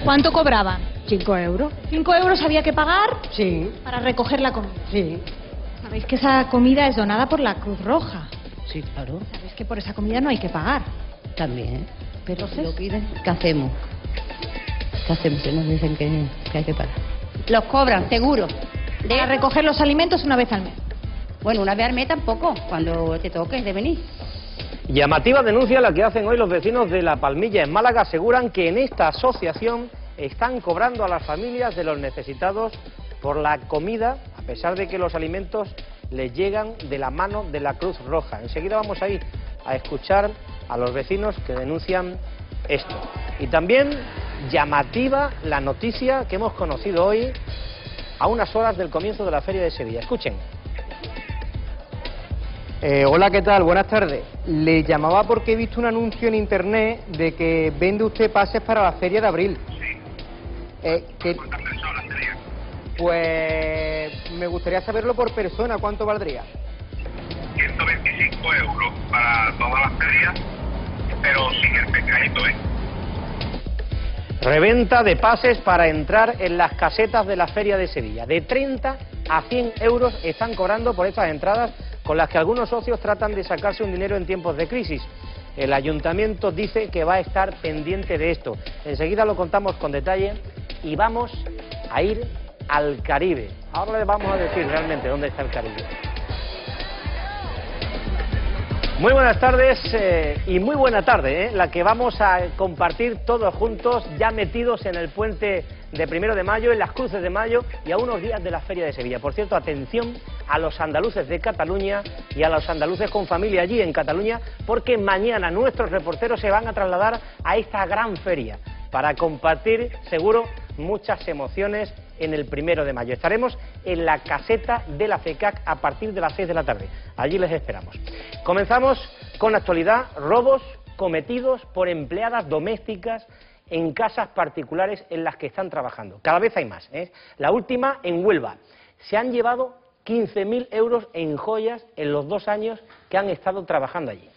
¿Cuánto cobraban? 5 euros. 5 euros había que pagar Sí, para recoger la comida. sí. Sabéis que esa comida es donada por la Cruz Roja. Sí, claro. Sabéis que por esa comida no hay que pagar. También. Pero Entonces, si lo piden, ¿qué hacemos? ¿Qué hacemos si nos dicen que hay que pagar? Los cobran, seguro. Para recoger los alimentos una vez al mes. Bueno, una vez al mes tampoco, cuando te toques de venir. Llamativa denuncia la que hacen hoy los vecinos de La Palmilla en Málaga. Aseguran que en esta asociación están cobrando a las familias de los necesitados por la comida, a pesar de que los alimentos les llegan de la mano de la Cruz Roja. Enseguida vamos a ir a escuchar a los vecinos que denuncian esto. Y también llamativa la noticia que hemos conocido hoy a unas horas del comienzo de la Feria de Sevilla. Escuchen. Hola, ¿qué tal? Buenas tardes. Le llamaba porque he visto un anuncio en internet de que vende usted pases para la Feria de Abril. Sí. ¿Cuántas personas serían? Pues me gustaría saberlo por persona, ¿cuánto valdría? 125 euros para todas las ferias, pero sin el pescadito, ¿eh? Reventa de pases para entrar en las casetas de la Feria de Sevilla. De 30 a 100 euros están cobrando por estas entradas, con las que algunos socios tratan de sacarse un dinero en tiempos de crisis. El ayuntamiento dice que va a estar pendiente de esto. Enseguida lo contamos con detalle y vamos a ir al Caribe. Ahora les vamos a decir realmente dónde está el Caribe. Muy buenas tardes y muy buena tarde, la que vamos a compartir todos juntos, ya metidos en el puente de 1 de mayo, en las cruces de mayo y a unos días de la Feria de Sevilla. Por cierto, atención a los andaluces de Cataluña y a los andaluces con familia allí en Cataluña, porque mañana nuestros reporteros se van a trasladar a esta gran feria para compartir, seguro, muchas emociones en el 1 de mayo. Estaremos en la caseta de la FECAC a partir de las 6 de la tarde. Allí les esperamos. Comenzamos con la actualidad: robos cometidos por empleadas domésticas en casas particulares en las que están trabajando. Cada vez hay más, ¿eh? La última en Huelva. Se han llevado 15.000 euros en joyas en los 2 años que han estado trabajando allí.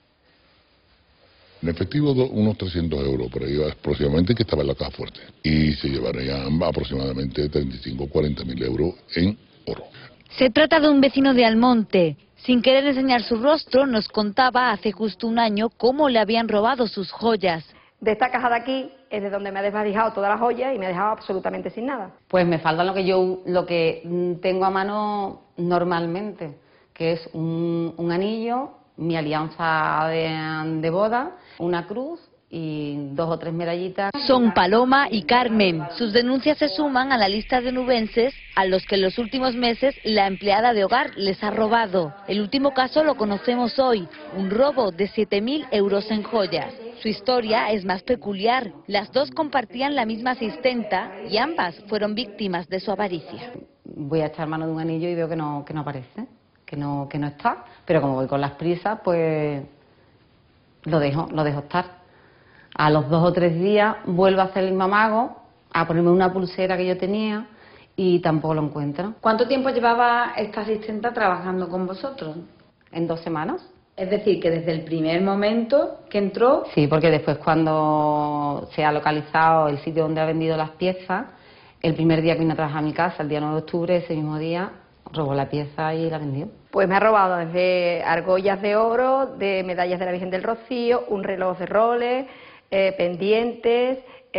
En efectivo, unos 300 euros por ahí aproximadamente, que estaba en la caja fuerte. Y se llevarían aproximadamente 35 o 40.000 euros en oro. Se trata de un vecino de Almonte. Sin querer enseñar su rostro, nos contaba hace justo un año cómo le habían robado sus joyas. De esta caja de aquí es de donde me ha desvalijado todas las joyas y me ha dejado absolutamente sin nada. Pues me falta lo que tengo a mano normalmente, que es un anillo, mi alianza de boda, una cruz y 2 o 3 medallitas. Son Paloma y Carmen. Sus denuncias se suman a la lista de nubenses a los que en los últimos meses la empleada de hogar les ha robado. El último caso lo conocemos hoy, un robo de 7.000 euros en joyas. Su historia es más peculiar. Las dos compartían la misma asistenta y ambas fueron víctimas de su avaricia. Voy a echar mano de un anillo y veo que no aparece, que no está, pero como voy con las prisas, pues lo dejo estar. A los 2 o 3 días vuelvo a hacer el mismo amago, a ponerme una pulsera que yo tenía y tampoco lo encuentro. ¿Cuánto tiempo llevaba esta asistenta trabajando con vosotros? En 2 semanas. Es decir, que desde el primer momento que entró... Sí, porque después cuando se ha localizado el sitio donde ha vendido las piezas, el primer día que vino a trabajar a mi casa, el día 9 de octubre, ese mismo día, robó la pieza y la vendió. Pues me ha robado desde argollas de oro, de medallas de la Virgen del Rocío, un reloj de Rolex, pendientes,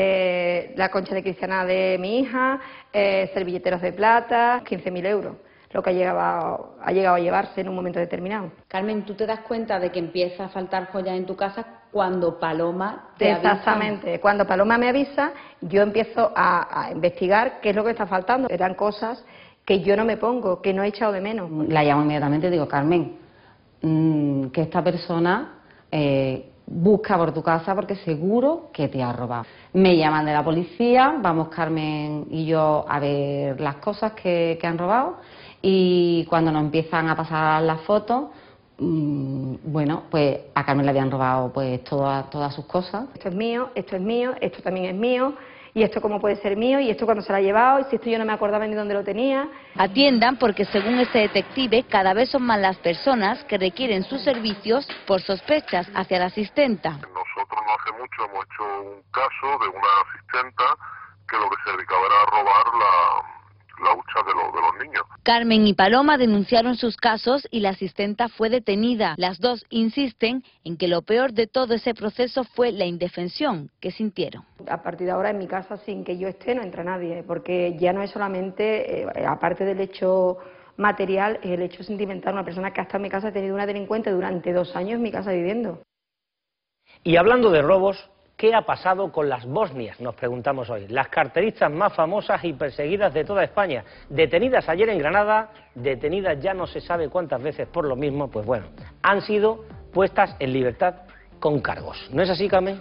la concha de Cristiana de mi hija, servilleteros de plata, 15.000 euros, lo que ha llegado a llevarse en un momento determinado. Carmen, ¿tú te das cuenta de que empieza a faltar joyas en tu casa cuando Paloma te avisa? Exactamente, cuando Paloma me avisa, yo empiezo a investigar qué es lo que está faltando. Eran cosas que yo no me pongo, que no he echado de menos. La llamo inmediatamente y digo, Carmen, que esta persona busca por tu casa porque seguro que te ha robado. Me llaman de la policía, vamos Carmen y yo a ver las cosas que han robado, y cuando nos empiezan a pasar las fotos, bueno, pues a Carmen le habían robado pues todas sus cosas. Esto es mío, esto también es mío. Y esto cómo puede ser mío, y esto cuando se lo ha llevado, y si esto yo no me acordaba ni dónde lo tenía. Atiendan, porque según este detective, cada vez son más las personas que requieren sus servicios por sospechas hacia la asistenta. Nosotros no hace mucho hemos hecho un caso de una asistenta que lo que se dedicaba era a robar la hucha de los niños. Carmen y Paloma denunciaron sus casos y la asistenta fue detenida. Las dos insisten en que lo peor de todo ese proceso fue la indefensión que sintieron. A partir de ahora en mi casa, sin que yo esté, no entra nadie, porque ya no es solamente, aparte del hecho material, es el hecho sentimental. Una persona que ha estado en mi casa ha tenido una delincuente durante 2 años en mi casa viviendo. Y hablando de robos, ¿qué ha pasado con las bosnias? Nos preguntamos hoy. Las carteristas más famosas y perseguidas de toda España. Detenidas ayer en Granada, detenidas ya no se sabe cuántas veces por lo mismo, pues bueno, han sido puestas en libertad con cargos. ¿No es así, Carmen?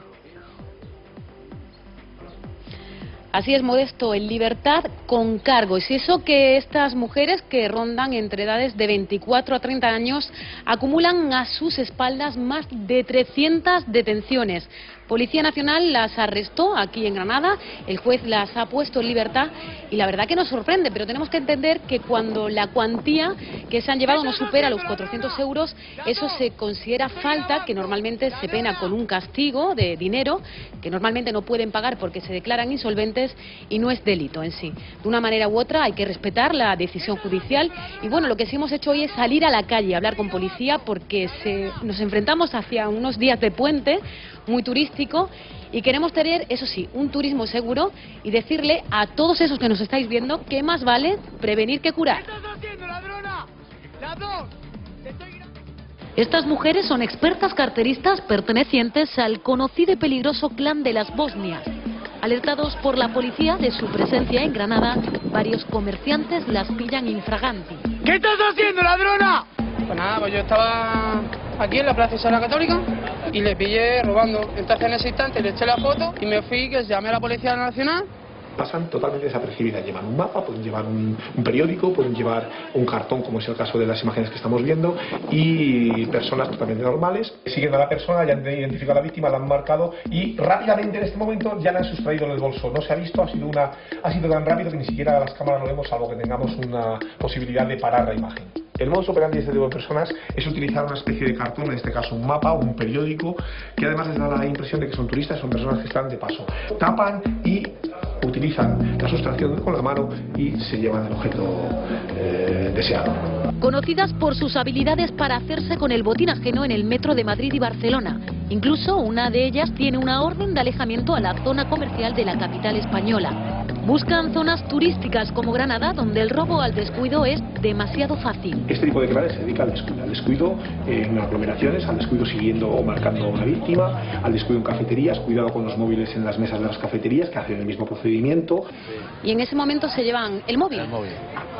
Así es, Modesto, en libertad con cargos. Y eso que estas mujeres, que rondan entre edades de 24 a 30 años, acumulan a sus espaldas más de 300 detenciones. Policía Nacional las arrestó aquí en Granada, el juez las ha puesto en libertad y la verdad que nos sorprende, pero tenemos que entender que cuando la cuantía que se han llevado no supera los 400 euros, eso se considera falta, que normalmente se pena con un castigo de dinero, que normalmente no pueden pagar porque se declaran insolventes y no es delito en sí. De una manera u otra hay que respetar la decisión judicial y bueno, lo que sí hemos hecho hoy es salir a la calle a hablar con policía porque nos enfrentamos hacia unos días de puente muy turístico y queremos tener, eso sí, un turismo seguro y decirle a todos esos que nos estáis viendo que más vale prevenir que curar. Estas mujeres son expertas carteristas pertenecientes al conocido y peligroso clan de las bosnias. Alertados por la policía de su presencia en Granada, varios comerciantes las pillan infraganti. ¿Qué estás haciendo, ladrona? Pues nada, pues yo estaba aquí en la Plaza Isabel la Católica y le pillé robando. Entonces en ese instante le eché la foto y me fui, que llamé a la Policía Nacional. Pasan totalmente desapercibidas, llevan un mapa, pueden llevar un periódico, pueden llevar un cartón, como es el caso de las imágenes que estamos viendo, y personas totalmente normales siguen a la persona, ya han identificado a la víctima, la han marcado y rápidamente en este momento ya la han sustraído del bolso. No se ha visto, ha sido tan rápido que ni siquiera las cámaras lo vemos, salvo que tengamos una posibilidad de parar la imagen. El modus operandi de este tipo de personas es utilizar una especie de cartón, en este caso un mapa o un periódico, que además les da la impresión de que son turistas, son personas que están de paso. Tapan y utilizan la sustracción con la mano y se llevan el objeto deseado. Conocidas por sus habilidades para hacerse con el botín ajeno en el metro de Madrid y Barcelona. Incluso una de ellas tiene una orden de alejamiento a la zona comercial de la capital española. Buscan zonas turísticas como Granada, donde el robo al descuido es demasiado fácil. Este tipo de clanes se dedica al descuido en aglomeraciones, al descuido siguiendo o marcando a una víctima, al descuido en cafeterías, cuidado con los móviles en las mesas de las cafeterías que hacen el mismo procedimiento. Y en ese momento se llevan el móvil. El móvil.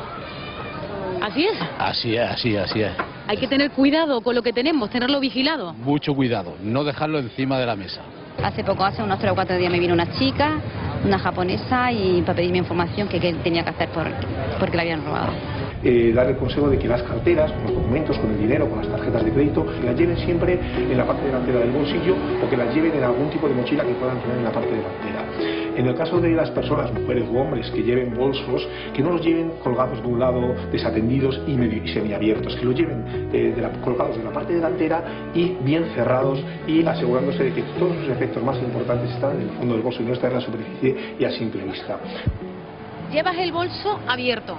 ¿Así es? Así es. Hay que tener cuidado con lo que tenemos, tenerlo vigilado. Mucho cuidado, no dejarlo encima de la mesa. Hace unos 3 o 4 días me vino una chica, una japonesa, y para pedirme información que qué tenía que hacer porque la habían robado. Dar el consejo de que las carteras, con los documentos, con el dinero, con las tarjetas de crédito, que las lleven siempre en la parte delantera del bolsillo o que las lleven en algún tipo de mochila que puedan tener en la parte delantera. En el caso de las personas, mujeres u hombres, que lleven bolsos, que no los lleven colgados de un lado, desatendidos y semiabiertos, que los lleven colgados de la parte delantera y bien cerrados y asegurándose de que todos sus efectos más importantes están en el fondo del bolso y no están en la superficie y a simple vista. Llevas el bolso abierto.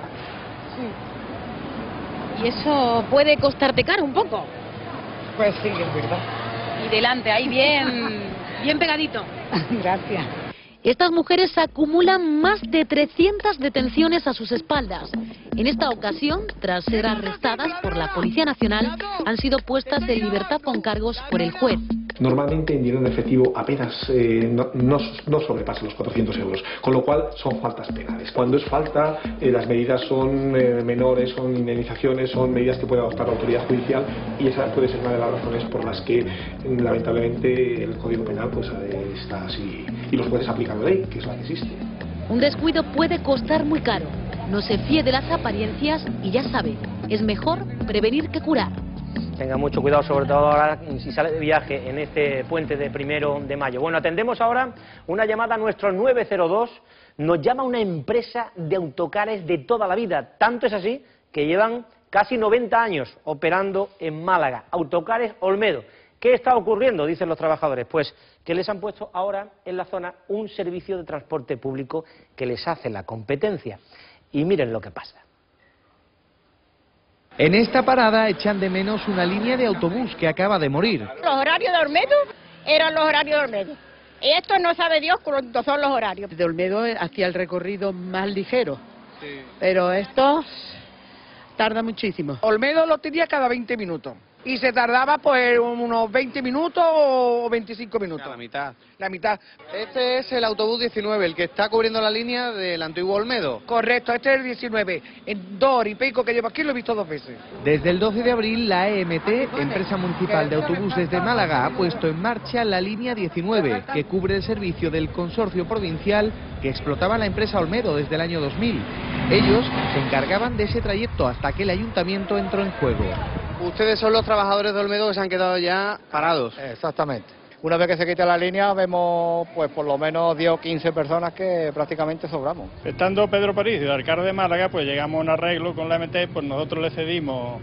Y eso puede costarte caro un poco. Pues sí, es verdad. Y delante, ahí bien pegadito. Gracias. Estas mujeres acumulan más de 300 detenciones a sus espaldas. En esta ocasión, tras ser arrestadas por la Policía Nacional, han sido puestas en libertad con cargos por el juez. Normalmente en dinero en efectivo apenas no sobrepasa los 400 euros, con lo cual son faltas penales. Cuando es falta, las medidas son menores, son indemnizaciones, son medidas que puede adoptar la autoridad judicial y esa puede ser una de las razones por las que lamentablemente el Código Penal pues está así y los jueces aplican la ley, que es la que existe. Un descuido puede costar muy caro. No se fíe de las apariencias y ya sabe, es mejor prevenir que curar. Tenga mucho cuidado, sobre todo ahora si sale de viaje en este puente de 1 de mayo. Bueno, atendemos ahora una llamada a nuestro 902. Nos llama una empresa de autocares de toda la vida. Tanto es así que llevan casi 90 años operando en Málaga. Autocares Olmedo. ¿Qué está ocurriendo? Dicen los trabajadores. Pues que les han puesto ahora en la zona un servicio de transporte público que les hace la competencia. Y miren lo que pasa. En esta parada echan de menos una línea de autobús que acaba de morir. Los horarios de Olmedo eran los horarios de Olmedo. Esto no sabe Dios cuántos son los horarios. De Olmedo hacía el recorrido más ligero, pero esto tarda muchísimo. Olmedo lo tenía cada 20 minutos y se tardaba pues unos 20 minutos o 25 minutos. La mitad. La mitad. Este es el autobús 19, el que está cubriendo la línea del antiguo Olmedo. Correcto, este es el 19. En 2 horas y pico que llevo aquí lo he visto 2 veces. Desde el 12 de abril, la EMT, Empresa Municipal de Autobuses de Málaga, ha puesto en marcha la línea 19, que cubre el servicio del consorcio provincial que explotaba la empresa Olmedo desde el año 2000. Ellos se encargaban de ese trayecto hasta que el ayuntamiento entró en juego. Ustedes son los trabajadores de Olmedo que se han quedado ya parados. Exactamente. Una vez que se quita la línea vemos pues por lo menos 10 o 15 personas que prácticamente sobramos. Estando Pedro París y el alcalde de Málaga, pues llegamos a un arreglo con la MT, pues nosotros le cedimos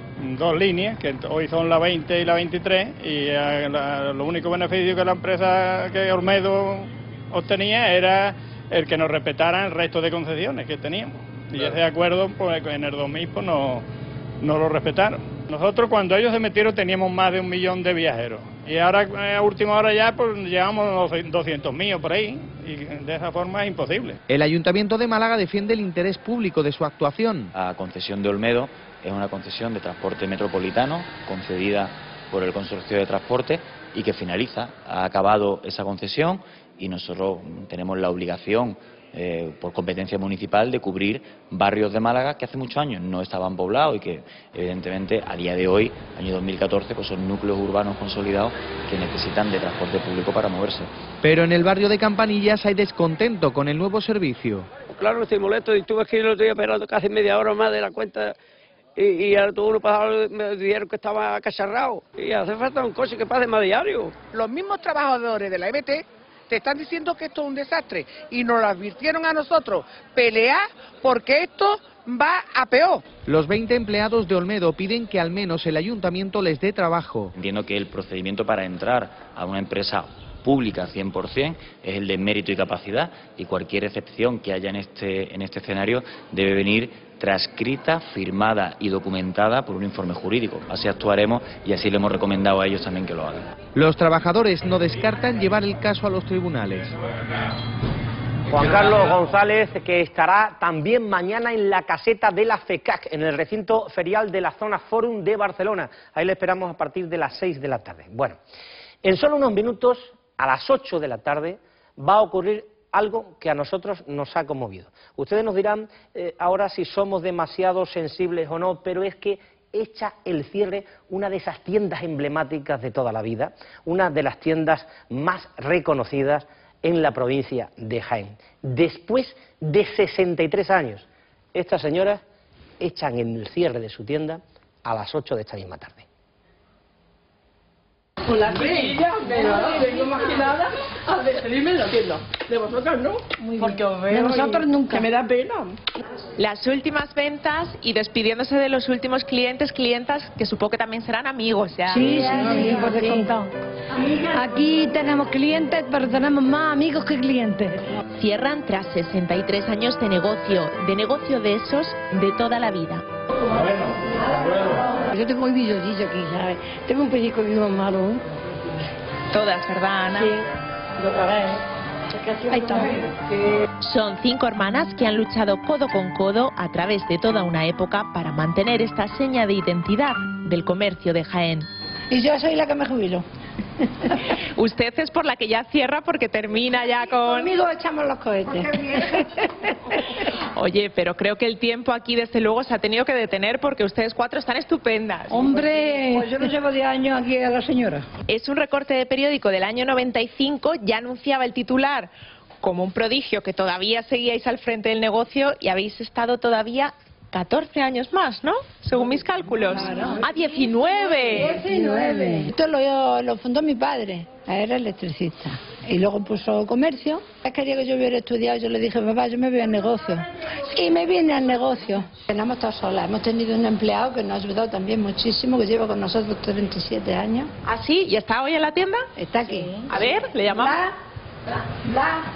2 líneas, que hoy son la 20 y la 23, y lo único beneficio que la empresa que Olmedo obtenía era el que nos respetaran el resto de concesiones que teníamos. Y ese acuerdo, pues en el 2000 pues no lo respetaron. Nosotros cuando ellos se metieron teníamos más de 1 millón de viajeros y ahora a última hora ya pues llevamos 200.000 por ahí y de esa forma es imposible. El Ayuntamiento de Málaga defiende el interés público de su actuación. La concesión de Olmedo es una concesión de transporte metropolitano concedida por el Consorcio de Transporte y que finaliza. Ha acabado esa concesión y nosotros tenemos la obligación por competencia municipal de cubrir barrios de Málaga que hace muchos años no estaban poblados y que evidentemente a día de hoy, año 2014, pues son núcleos urbanos consolidados que necesitan de transporte público para moverse. Pero en el barrio de Campanillas hay descontento con el nuevo servicio. Claro que estoy molesto y tuve aquí el otro día esperando casi media hora más de la cuenta y ahora todo uno pasado me dijeron que estaba acacharrado y hace falta un coche que pase más diario. Los mismos trabajadores de la EMT te están diciendo que esto es un desastre y nos lo advirtieron a nosotros. Pelear porque esto va a peor. Los 20 empleados de Olmedo piden que al menos el ayuntamiento les dé trabajo. Entiendo que el procedimiento para entrar a una empresa pública 100% es el de mérito y capacidad y cualquier excepción que haya en este escenario debe venir transcrita, firmada y documentada por un informe jurídico. Así actuaremos y así le hemos recomendado a ellos también que lo hagan. Los trabajadores no descartan llevar el caso a los tribunales. Juan Carlos González, que estará también mañana en la caseta de la FECAC, en el recinto ferial de la zona Fórum de Barcelona. Ahí le esperamos a partir de las 6 de la tarde. Bueno, en solo unos minutos, a las 8 de la tarde, va a ocurrir algo que a nosotros nos ha conmovido. Ustedes nos dirán ahora si somos demasiado sensibles o no, pero es que echa el cierre una de esas tiendas emblemáticas de toda la vida, una de las tiendas más reconocidas en la provincia de Jaén. Después de 63 años, estas señoras echan el cierre de su tienda a las 8 de esta misma tarde. Hola, chiquilla, vengo más que nada a despedirme en la tienda. De vosotros no, porque os veo. De nosotros nunca. Que me da pena. Las últimas ventas y despidiéndose de los últimos clientes, clientas, que supongo que también serán amigos ya. Sí, por descontado. Aquí tenemos clientes, pero tenemos más amigos que clientes. Cierran tras 63 años de negocio de esos de toda la vida. Yo tengo un billolillo aquí, ¿sabes? Tengo un pellizco de uno malo, ¿eh? Todas, ¿verdad, Ana? Sí, otra vez. Ahí está. Son 5 hermanas que han luchado codo con codo a través de toda una época para mantener esta seña de identidad del comercio de Jaén. Y yo soy la que me jubilo. Usted es por la que ya cierra porque termina ya con... Conmigo echamos los cohetes. Oye, pero creo que el tiempo aquí desde luego se ha tenido que detener porque ustedes 4 están estupendas. Hombre, pues yo no llevo 10 años aquí a la señora. Es un recorte de periódico del año 95, ya anunciaba el titular como un prodigio que todavía seguíais al frente del negocio y habéis estado todavía 14 años más, ¿no? Según mis cálculos. Claro. ¡Ah, 19! 19. Esto lo fundó mi padre, era electricista. y luego puso comercio. Quería que yo hubiera estudiado, yo le dije, papá, yo me voy al negocio. Y me vine al negocio. No hemos estado solas, hemos tenido un empleado que nos ha ayudado también muchísimo, que lleva con nosotros 37 años. ¿Ah, sí? ¿Y está hoy en la tienda? Está aquí. Sí. A ver, le llamamos. Blas,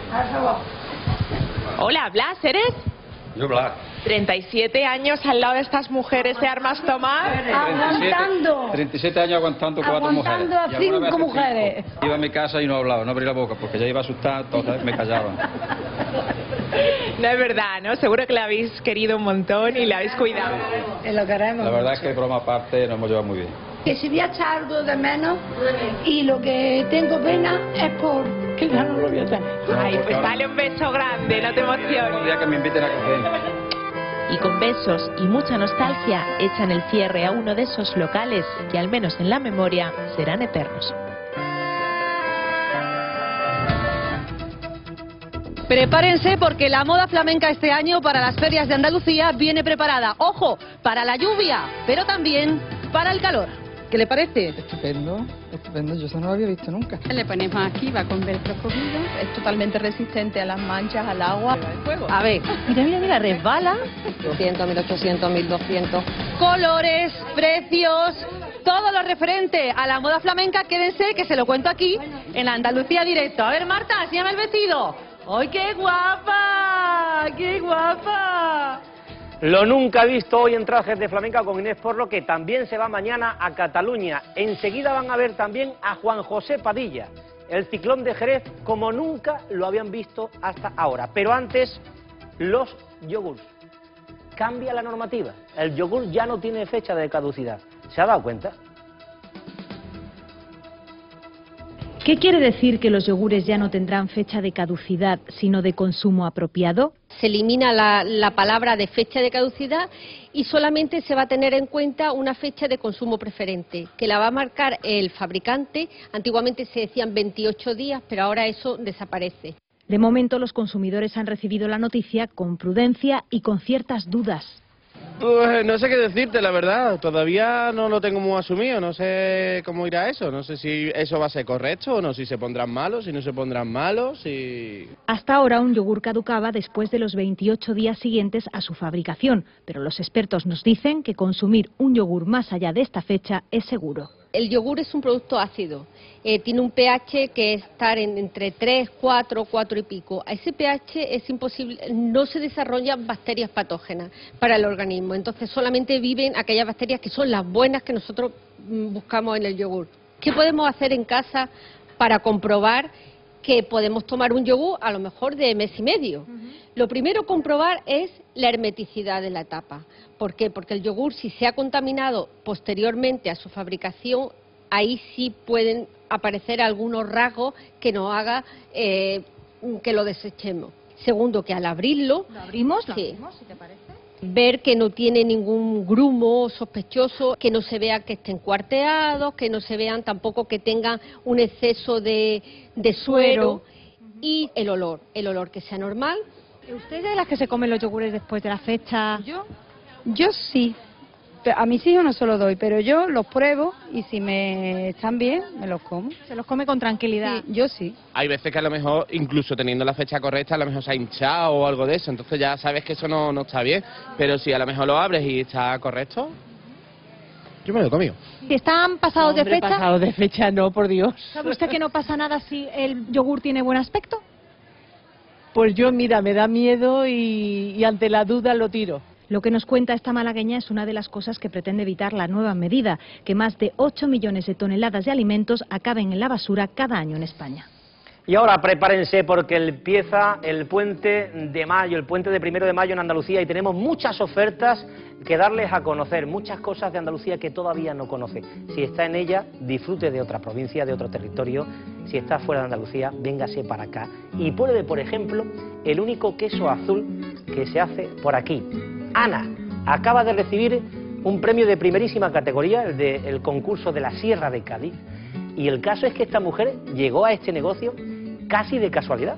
Hola, Blas, ¿eres? Yo, Blas. 37 años al lado de estas mujeres de armas tomar. Aguantando. 37 años aguantando 4 mujeres. Aguantando a 5 mujeres. Iba a mi casa y no hablaba, no abrí la boca, porque ya iba a asustar, entonces me callaba. No es verdad, ¿no? Seguro que la habéis querido un montón y la habéis cuidado. Lo queremos. La verdad es que, broma aparte, nos hemos llevado muy bien. Que si voy a echar algo de menos, y lo que tengo pena es por que ya no lo voy a tener. Ay, pues dale un beso grande, no te emociones. Un día que me inviten a comer. Y con besos y mucha nostalgia echan el cierre a uno de esos locales que, al menos en la memoria, serán eternos. Prepárense porque la moda flamenca este año para las ferias de Andalucía viene preparada. ¡Ojo! Para la lluvia, pero también para el calor. ¿Qué le parece? Estupendo, estupendo. Yo eso no lo había visto nunca. Le ponemos aquí, va con velcro cogido. Es totalmente resistente a las manchas, al agua, al fuego. A ver, mira, resbala. 200, 1800, 1200. Colores, precios, todo lo referente a la moda flamenca, quédense que se lo cuento aquí en Andalucía Directo. A ver, Marta, enséñame el vestido. ¡Ay, qué guapa! ¡Qué guapa! Lo nunca visto hoy en Trajes de Flamenca con Inés Porlo, que también se va mañana a Cataluña. Enseguida van a ver también a Juan José Padilla, el ciclón de Jerez, como nunca lo habían visto hasta ahora. Pero antes, los yogures. Cambia la normativa. El yogur ya no tiene fecha de caducidad. ¿Se ha dado cuenta? ¿Qué quiere decir que los yogures ya no tendrán fecha de caducidad, sino de consumo apropiado? Se elimina la palabra de fecha de caducidad y solamente se va a tener en cuenta una fecha de consumo preferente, que la va a marcar el fabricante. Antiguamente se decían 28 días, pero ahora eso desaparece. De momento, los consumidores han recibido la noticia con prudencia y con ciertas dudas. Pues no sé qué decirte, la verdad. Todavía no lo tengo muy asumido, no sé cómo irá eso. No sé si eso va a ser correcto o no, si se pondrán malos, si no se pondrán malos, si... Hasta ahora un yogur caducaba después de los 28 días siguientes a su fabricación, pero los expertos nos dicen que consumir un yogur más allá de esta fecha es seguro. El yogur es un producto ácido, tiene un pH que está entre 3, 4, 4 y pico. A ese pH es imposible, no se desarrollan bacterias patógenas para el organismo, entonces solamente viven aquellas bacterias que son las buenas que nosotros buscamos en el yogur. ¿Qué podemos hacer en casa para comprobar que podemos tomar un yogur a lo mejor de mes y medio? Lo primero comprobar es la hermeticidad de la tapa. ¿Por qué? Porque el yogur, si se ha contaminado posteriormente a su fabricación, ahí sí pueden aparecer algunos rasgos que nos haga que lo desechemos. Segundo, que al abrirlo... ¿Lo abrimos? Sí. ¿Lo abrimos, si te parece? Ver que no tiene ningún grumo sospechoso, que no se vea que estén cuarteados, que no se vean tampoco que tengan un exceso de suero. Y el olor que sea normal. ¿Usted es de las que se comen los yogures después de la fecha? Yo sí. A mis hijos no se los doy, pero yo los pruebo y si me están bien, me los como. ¿Se los come con tranquilidad? Sí, yo sí. Hay veces que a lo mejor, incluso teniendo la fecha correcta, a lo mejor se ha hinchado o algo de eso, entonces ya sabes que eso no está bien, pero si a lo mejor lo abres y está correcto, yo me lo he comido. Si están pasados de fecha... pasados de fecha no, por Dios. ¿Sabe usted que no pasa nada si el yogur tiene buen aspecto? Pues yo, mira, me da miedo y ante la duda lo tiro. Lo que nos cuenta esta malagueña es una de las cosas que pretende evitar la nueva medida, que más de 8 millones de toneladas de alimentos acaben en la basura cada año en España. Y ahora prepárense porque empieza el puente de mayo, el puente de 1 de mayo en Andalucía, y tenemos muchas ofertas que darles a conocer, muchas cosas de Andalucía que todavía no conoce. Si está en ella, disfrute de otra provincia, de otro territorio. Si está fuera de Andalucía, véngase para acá y pruebe, por ejemplo, el único queso azul que se hace por aquí. Ana acaba de recibir un premio de primerísima categoría, el del concurso de la Sierra de Cádiz, y el caso es que esta mujer llegó a este negocio casi de casualidad.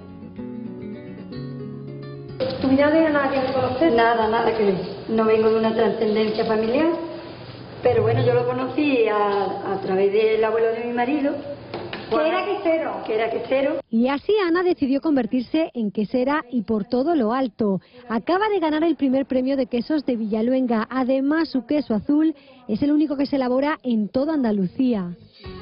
¿Tu vida de nada que conocer? Nada que ver. No vengo de una trascendencia familiar, pero bueno, yo lo conocí a través del abuelo de mi marido Que era quesero. Y así Ana decidió convertirse en quesera y por todo lo alto. Acaba de ganar el primer premio de quesos de Villaluenga. Además, su queso azul es el único que se elabora en toda Andalucía.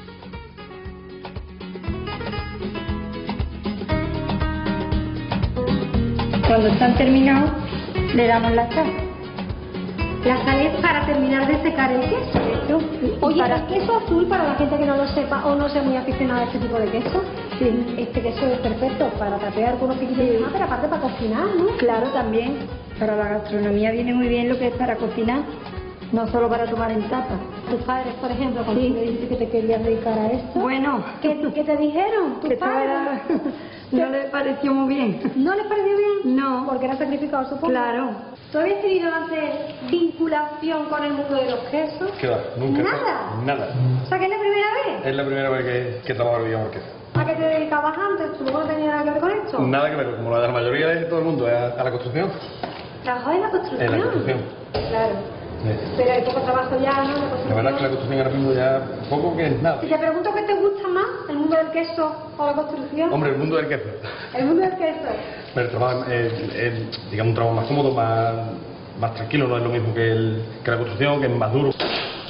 Cuando están terminados, le damos la sal. La sal es para terminar de secar el queso. Oye, ¿el queso azul, para la gente que no lo sepa o no sea muy aficionada a este tipo de queso? Sí. Este queso es perfecto para tapear con unos piquitos de más, pero aparte para cocinar, ¿no? Claro, también. Para la gastronomía viene muy bien lo que es para cocinar, no solo para tomar en tapa. Tus padres, por ejemplo, cuando te dijiste que te querías dedicar a esto. Bueno. ¿Qué te dijeron tus padres? No les pareció muy bien. ¿No les pareció bien? No. Porque era sacrificado, supongo. Claro. ¿Tú habías tenido antes vinculación con el mundo de los quesos? ¿Qué va? Nunca. ¿Nada? Nada. O sea, que es la primera vez. Es la primera vez que trabajo en queso. ¿A qué te dedicabas antes? ¿Supongo que no tenía nada que ver con esto? Nada que ver, como la mayoría de todo el mundo, a la construcción. ¿Trabajabas en la construcción? En la construcción. Claro. Sí. Pero hay poco trabajo ya, ¿no? La verdad es que la construcción ahora mismo ya poco que es nada. Si te pregunto qué te gusta más, el mundo del queso o la construcción. Hombre, el mundo del queso. El mundo del queso. Pero el trabajo es, digamos, un trabajo más cómodo, más tranquilo, no es lo mismo que la construcción, que es más duro.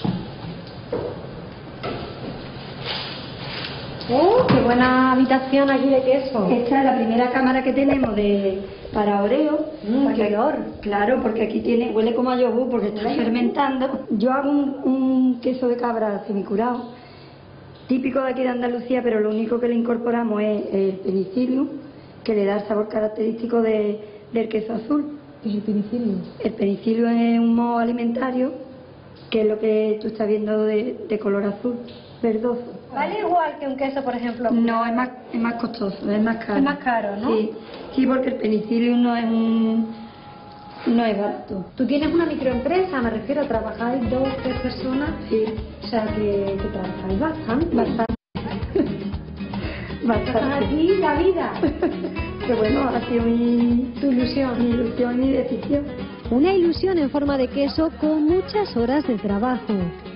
¡Qué buena habitación aquí de queso! Esta es la primera cámara que tenemos para Oreo. ¡Qué olor! Claro, porque aquí huele como a yogur porque está fermentando. Yo hago un queso de cabra semicurado, típico de aquí de Andalucía, pero lo único que le incorporamos es el penicillium, que le da el sabor característico del queso azul. ¿Qué es el penicillium? El penicillium es un moho alimentario, que es lo que tú estás viendo de color azul, verdoso. ¿Vale igual que un queso, por ejemplo? No, es más costoso, es más caro. Es más caro, ¿no? Sí, porque el penicillium no es barato. Tú tienes una microempresa, me refiero, trabajáis 2 o 3 personas. Sí. O sea, que trabajáis bastante. Bastante. Aquí la vida. Que bueno, ha sido tu ilusión. Mi ilusión y mi decisión. Una ilusión en forma de queso con muchas horas de trabajo.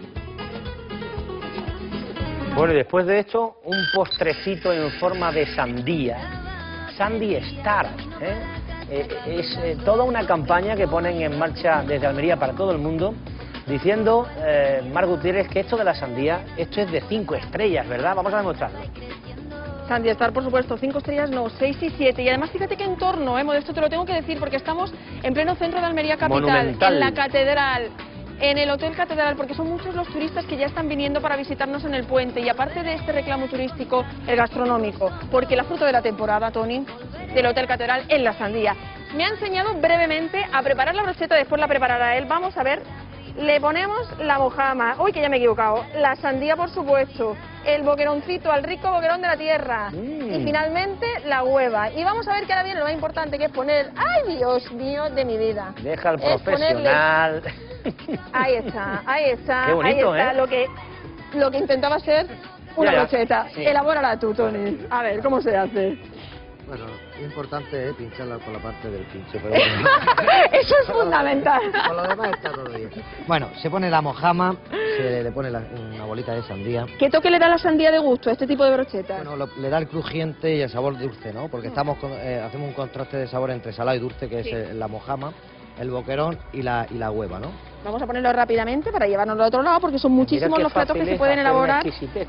Bueno, y después de esto, un postrecito en forma de sandía. Sandy Star, es toda una campaña que ponen en marcha desde Almería para todo el mundo, diciendo, Mar Gutiérrez, que esto de la sandía, esto es de 5 estrellas, ¿verdad? Vamos a demostrarlo. Sandy Star, por supuesto, 5 estrellas, no, 6 y 7. Y además, fíjate qué entorno, Modesto, te lo tengo que decir, porque estamos en pleno centro de Almería capital, monumental, en la catedral, en el Hotel Catedral, porque son muchos los turistas que ya están viniendo para visitarnos en el puente. Y aparte de este reclamo turístico, el gastronómico, porque la fruta de la temporada, Tony, del Hotel Catedral es la sandía. Me ha enseñado brevemente a preparar la brocheta, después la preparará él. Vamos a ver, le ponemos la mojama, uy, que ya me he equivocado, la sandía, por supuesto, el boqueroncito, al rico boquerón de la tierra, y finalmente la hueva. Y vamos a ver que ahora viene lo más importante, que es poner, ¡ay, Dios mío de mi vida! Deja al profesional. Ahí está, ahí está. Qué bonito, ahí está, lo que intentaba ser una brocheta. Sí. Elabórala tú, Tony. A ver, ¿cómo se hace? Bueno, lo importante es pincharla por la parte del pinche, pero bueno. Eso es fundamental. Por lo demás está todo bien. Bueno, se pone la mojama, se le pone una bolita de sandía. ¿Qué toque le da la sandía de gusto a este tipo de brochetas? Bueno, le da el crujiente y el sabor dulce, ¿no? Porque hacemos un contraste de sabor entre salado y dulce, que es la mojama, el boquerón y la hueva, ¿no? Vamos a ponerlo rápidamente para llevarnos al otro lado, porque son muchísimos los platos que se pueden elaborar.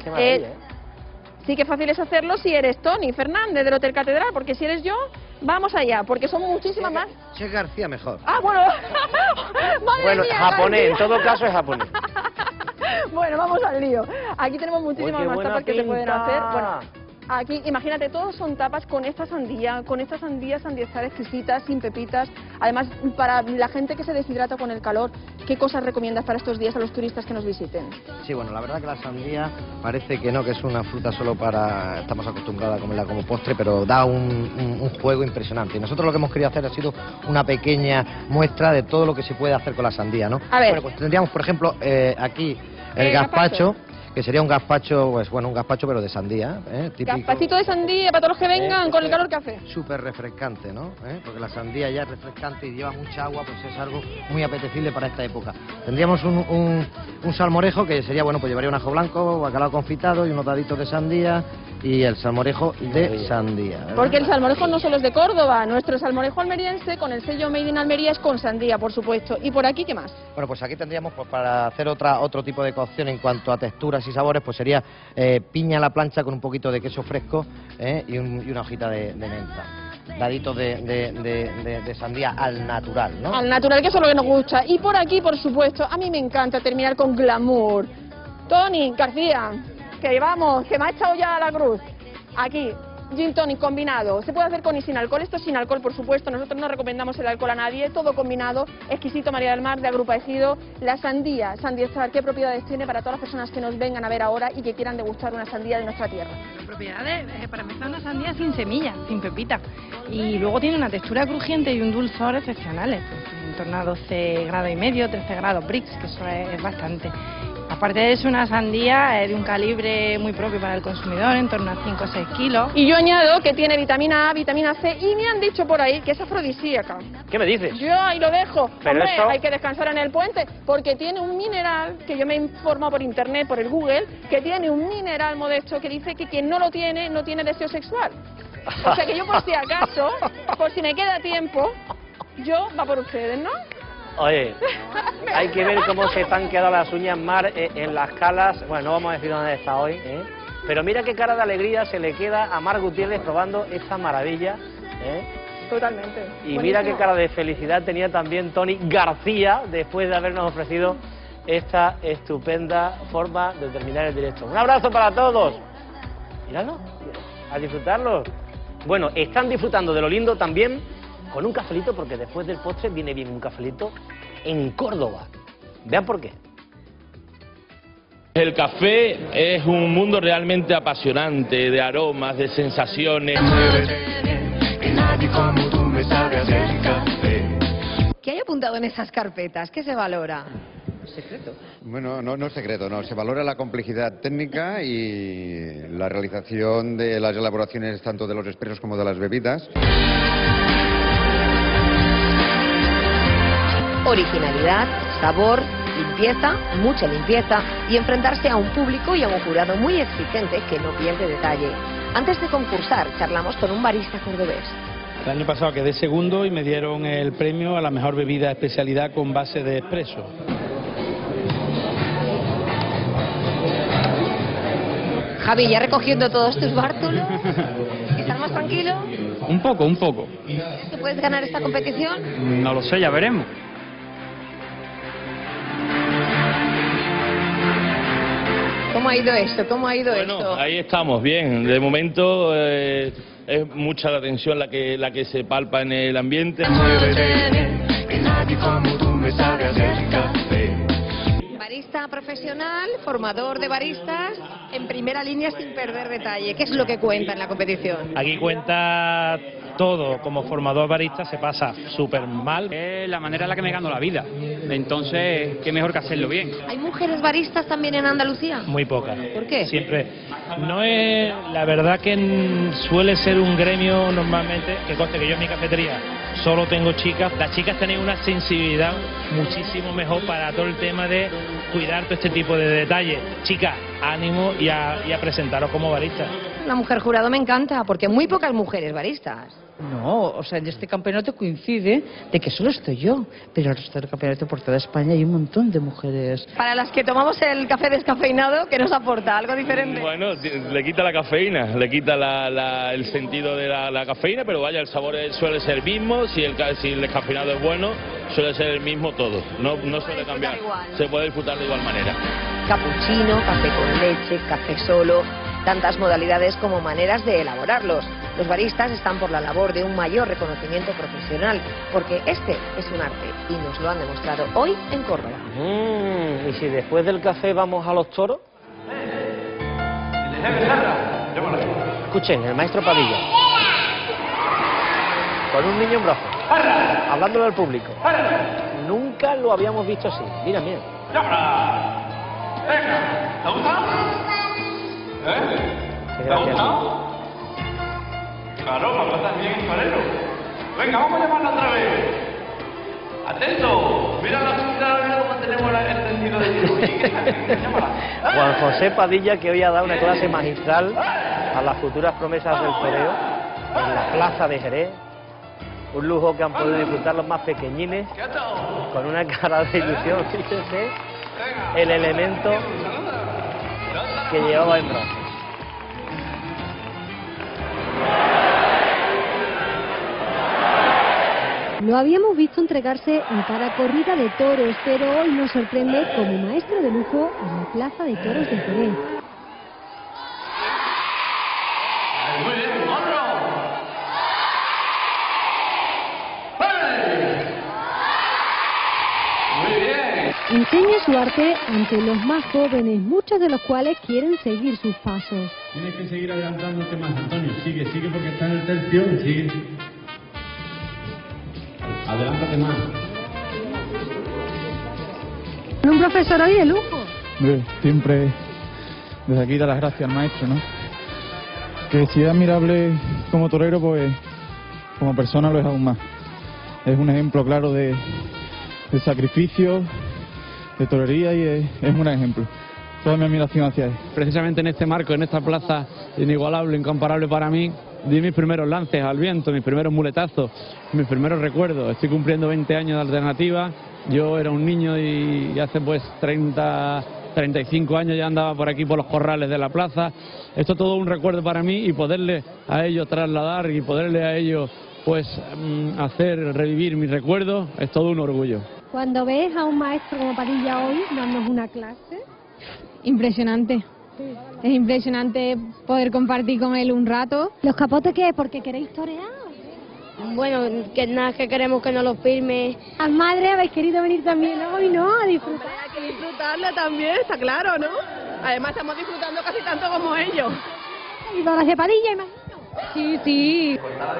Sí que fácil es hacerlo si eres Tony Fernández del Hotel Catedral, porque si eres yo, vamos allá, porque son muchísimas más. Che García mejor. Ah, bueno. Bueno, mía, japonés, García. en todo caso es japonés. Bueno, vamos al lío. Aquí tenemos muchísimas más tapas que se pueden hacer. Bueno, aquí, imagínate, todos son tapas con esta sandía Star exquisita, sin pepitas. Además, para la gente que se deshidrata con el calor, ¿qué cosas recomiendas para estos días a los turistas que nos visiten? Sí, bueno, la verdad que la sandía parece que no, que es una fruta solo para... Estamos acostumbrados a comerla como postre, pero da un juego impresionante. Y nosotros lo que hemos querido hacer ha sido una pequeña muestra de todo lo que se puede hacer con la sandía, ¿no? A ver. Bueno, pues tendríamos, por ejemplo, aquí el gazpacho, que sería un gazpacho, pues bueno, un gazpacho pero de sandía, típico. Gazpachito de sandía para todos los que vengan con el calor que hace. Súper refrescante, ¿no? Porque la sandía ya es refrescante y lleva mucha agua, pues es algo muy apetecible para esta época. Tendríamos un salmorejo que sería, bueno, pues llevaría un ajo blanco, bacalao confitado y unos daditos de sandía y el salmorejo de sandía, ¿verdad? Porque el salmorejo no solo es de Córdoba, nuestro salmorejo almeriense con el sello Made in Almería es con sandía, por supuesto. ¿Y por aquí qué más? Bueno, pues aquí tendríamos, pues, para hacer otro tipo de cocción en cuanto a texturas y sabores, pues sería piña a la plancha con un poquito de queso fresco y una hojita de menta. Daditos de sandía al natural, ¿no? Al natural, que eso es lo que nos gusta. Y por aquí, por supuesto, a mí me encanta terminar con glamour. Tony García, que vamos, que me ha echado ya a la cruz. Aquí, gin tonic combinado. Se puede hacer con y sin alcohol. Esto es sin alcohol, por supuesto. Nosotros no recomendamos el alcohol a nadie. Todo combinado. Exquisito María del Mar de Agrupa Ejido. La sandía, Sandiestar, ¿qué propiedades tiene para todas las personas que nos vengan a ver ahora y que quieran degustar una sandía de nuestra tierra? Propiedades, para empezar, una sandía sin semillas, sin pepita. Y luego tiene una textura crujiente y un dulzor excepcionales. En torno a 12 grados y medio, 13 grados Brix, que eso es bastante. Aparte de eso, una sandía de un calibre muy propio para el consumidor, en torno a 5 o 6 kilos. Y yo añado que tiene vitamina A, vitamina C y me han dicho por ahí que es afrodisíaca. ¿Qué me dices? Yo ahí lo dejo. Pero hombre, eso... hay que descansar en el puente porque tiene un mineral, que yo me he informado por internet, por el Google, que tiene un mineral modesto que dice que quien no lo tiene, no tiene deseo sexual. O sea que yo por si acaso, por si me queda tiempo, yo va por ustedes, ¿no? Oye, hay que ver cómo se te han quedado las uñas, Mar, en las calas. Bueno, no vamos a decir dónde está hoy, pero mira qué cara de alegría se le queda a Mar Gutiérrez probando esta maravilla, Totalmente. Y buenísimo. mira qué cara de felicidad tenía también Tony García después de habernos ofrecido esta estupenda forma de terminar el directo. Un abrazo para todos. Míralo, a disfrutarlo. Bueno, están disfrutando de lo lindo también con un cafelito, porque después del postre viene bien un cafelito en Córdoba. Vean por qué. El café es un mundo realmente apasionante, de aromas, de sensaciones. Que nadie como tú me sabe hacer café. ¿Qué hay apuntado en esas carpetas? ¿Qué se valora? Secreto. Bueno, no es secreto, no. Se valora la complejidad técnica y la realización de las elaboraciones tanto de los expresos como de las bebidas. Originalidad, sabor, limpieza, mucha limpieza y enfrentarse a un público y a un jurado muy exigente que no pierde detalle. Antes de concursar, charlamos con un barista cordobés. El año pasado quedé segundo y me dieron el premio a la mejor bebida de especialidad con base de expreso. Javi, ¿ya recogiendo todos tus bártulos? ¿Estás más tranquilo? Un poco. ¿Crees que puedes ganar esta competición? No lo sé, ya veremos. ¿Cómo ha ido esto? Bueno, ahí estamos, bien. De momento es mucha la tensión la que se palpa en el ambiente. Que nadie como tú me sabe hacer café. Barista profesional, formador de baristas, en primera línea sin perder detalle. ¿Qué es lo que cuenta en la competición? Aquí cuenta todo. Como formador barista se pasa súper mal. Es la manera en la que me gano la vida. Entonces, qué mejor que hacerlo bien. ¿Hay mujeres baristas también en Andalucía? Muy pocas. ¿Por qué? Siempre. No es, la verdad que suele ser un gremio normalmente, que conste que yo en mi cafetería solo tengo chicas. Las chicas tienen una sensibilidad muchísimo mejor para todo el tema de cuidar todo este tipo de detalles. Chicas, ánimo y a presentaros como baristas. La mujer jurado me encanta, porque muy pocas mujeres baristas. No, o sea, en este campeonato coincide de que solo estoy yo, pero el resto del campeonato por toda España hay un montón de mujeres. Para las que tomamos el café descafeinado, ¿qué nos aporta? ¿Algo diferente? Bueno, le quita la cafeína, le quita el sentido de la cafeína, pero vaya, el sabor suele ser el mismo. Si el descafeinado es bueno, suele ser el mismo todo, no suele cambiar. Se puede disfrutar de igual manera. Capuchino, café con leche, café solo, tantas modalidades como maneras de elaborarlos. Los baristas están por la labor de un mayor reconocimiento profesional, porque este es un arte y nos lo han demostrado hoy en Córdoba. ¿Y si después del café vamos a los toros? Escuchen, el maestro Padilla, con un niño en brazos, hablándole al público. Nunca lo habíamos visto así. Mira. ¿Te ha gustado? ¿Te ha gustado? Claro, papá también es torero. Venga, vamos a llamarlo otra vez. Atento, mira la cinta, mira cómo tenemos el tendido de tiro. Juan José Padilla, que hoy ha dado una clase magistral a las futuras promesas del toreo en la plaza de Jerez. Un lujo que han podido disfrutar los más pequeñines, con una cara de ilusión, fíjense, el elemento que llevaba en brazos. Lo habíamos visto entregarse en cada corrida de toros, pero hoy nos sorprende como maestro de lujo en la Plaza de Toros de Jerez. Muy bien, otro. Muy bien. Enseña su arte ante los más jóvenes, muchos de los cuales quieren seguir sus pasos. Tienes que seguir adelantándote más, Antonio. Sigue, sigue porque está en el tercio. Sigue. Adelántate más. Un profesor hoy de lujo. Siempre desde aquí dar las gracias al maestro, ¿no? Que si es admirable como torero, pues como persona lo es aún más. Es un ejemplo claro de sacrificio, de torería y es un ejemplo. Toda mi admiración hacia él. Precisamente en este marco, en esta plaza inigualable, incomparable para mí, di mis primeros lances al viento, mis primeros muletazos, mis primeros recuerdos. Estoy cumpliendo 20 años de alternativa. Yo era un niño y hace pues 35 años ya andaba por aquí por los corrales de la plaza. Esto es todo un recuerdo para mí y poderle a ellos trasladar y poderle a ellos pues hacer revivir mis recuerdos es todo un orgullo. Cuando ves a un maestro como Padilla hoy dándonos una clase. Impresionante. Es impresionante poder compartir con él un rato. ¿Los capotes qué? ¿Porque queréis torear? Bueno, que nada, que queremos que nos los firme. Las madres habéis querido venir también hoy, ¿no? A disfrutar. Hay que disfrutarla también, está claro, ¿no? Además estamos disfrutando casi tanto como ellos. ¿Y todas las de Padilla, imagino? Sí, sí.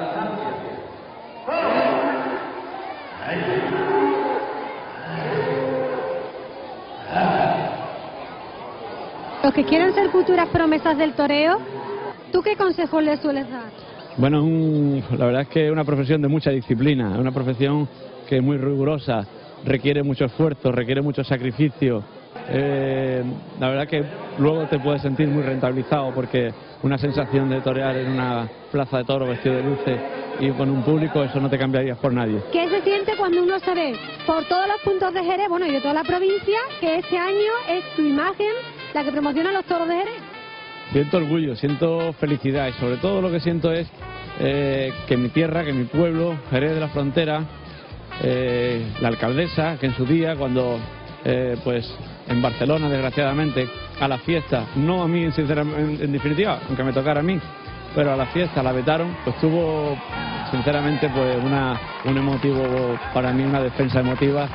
Los que quieren ser futuras promesas del toreo, ¿tú qué consejos les sueles dar? Bueno, la verdad es que es una profesión de mucha disciplina, es una profesión que es muy rigurosa, requiere mucho esfuerzo, requiere mucho sacrificio. La verdad que luego te puedes sentir muy rentabilizado porque una sensación de torear en una plaza de toros vestido de luces y con un público, eso no te cambiarías por nadie. ¿Qué se siente cuando uno se ve por todos los puntos de Jerez, bueno, y de toda la provincia, que este año es tu imagen la que promociona los toros de Jerez? Siento orgullo, siento felicidad y sobre todo lo que siento es que mi tierra, que mi pueblo, Jerez de la Frontera, la alcaldesa, que en su día cuando pues en Barcelona desgraciadamente a la fiesta, no a mí sinceramente, en definitiva, aunque me tocara a mí, pero a la fiesta la vetaron, pues tuvo sinceramente pues un emotivo, para mí una defensa emotiva.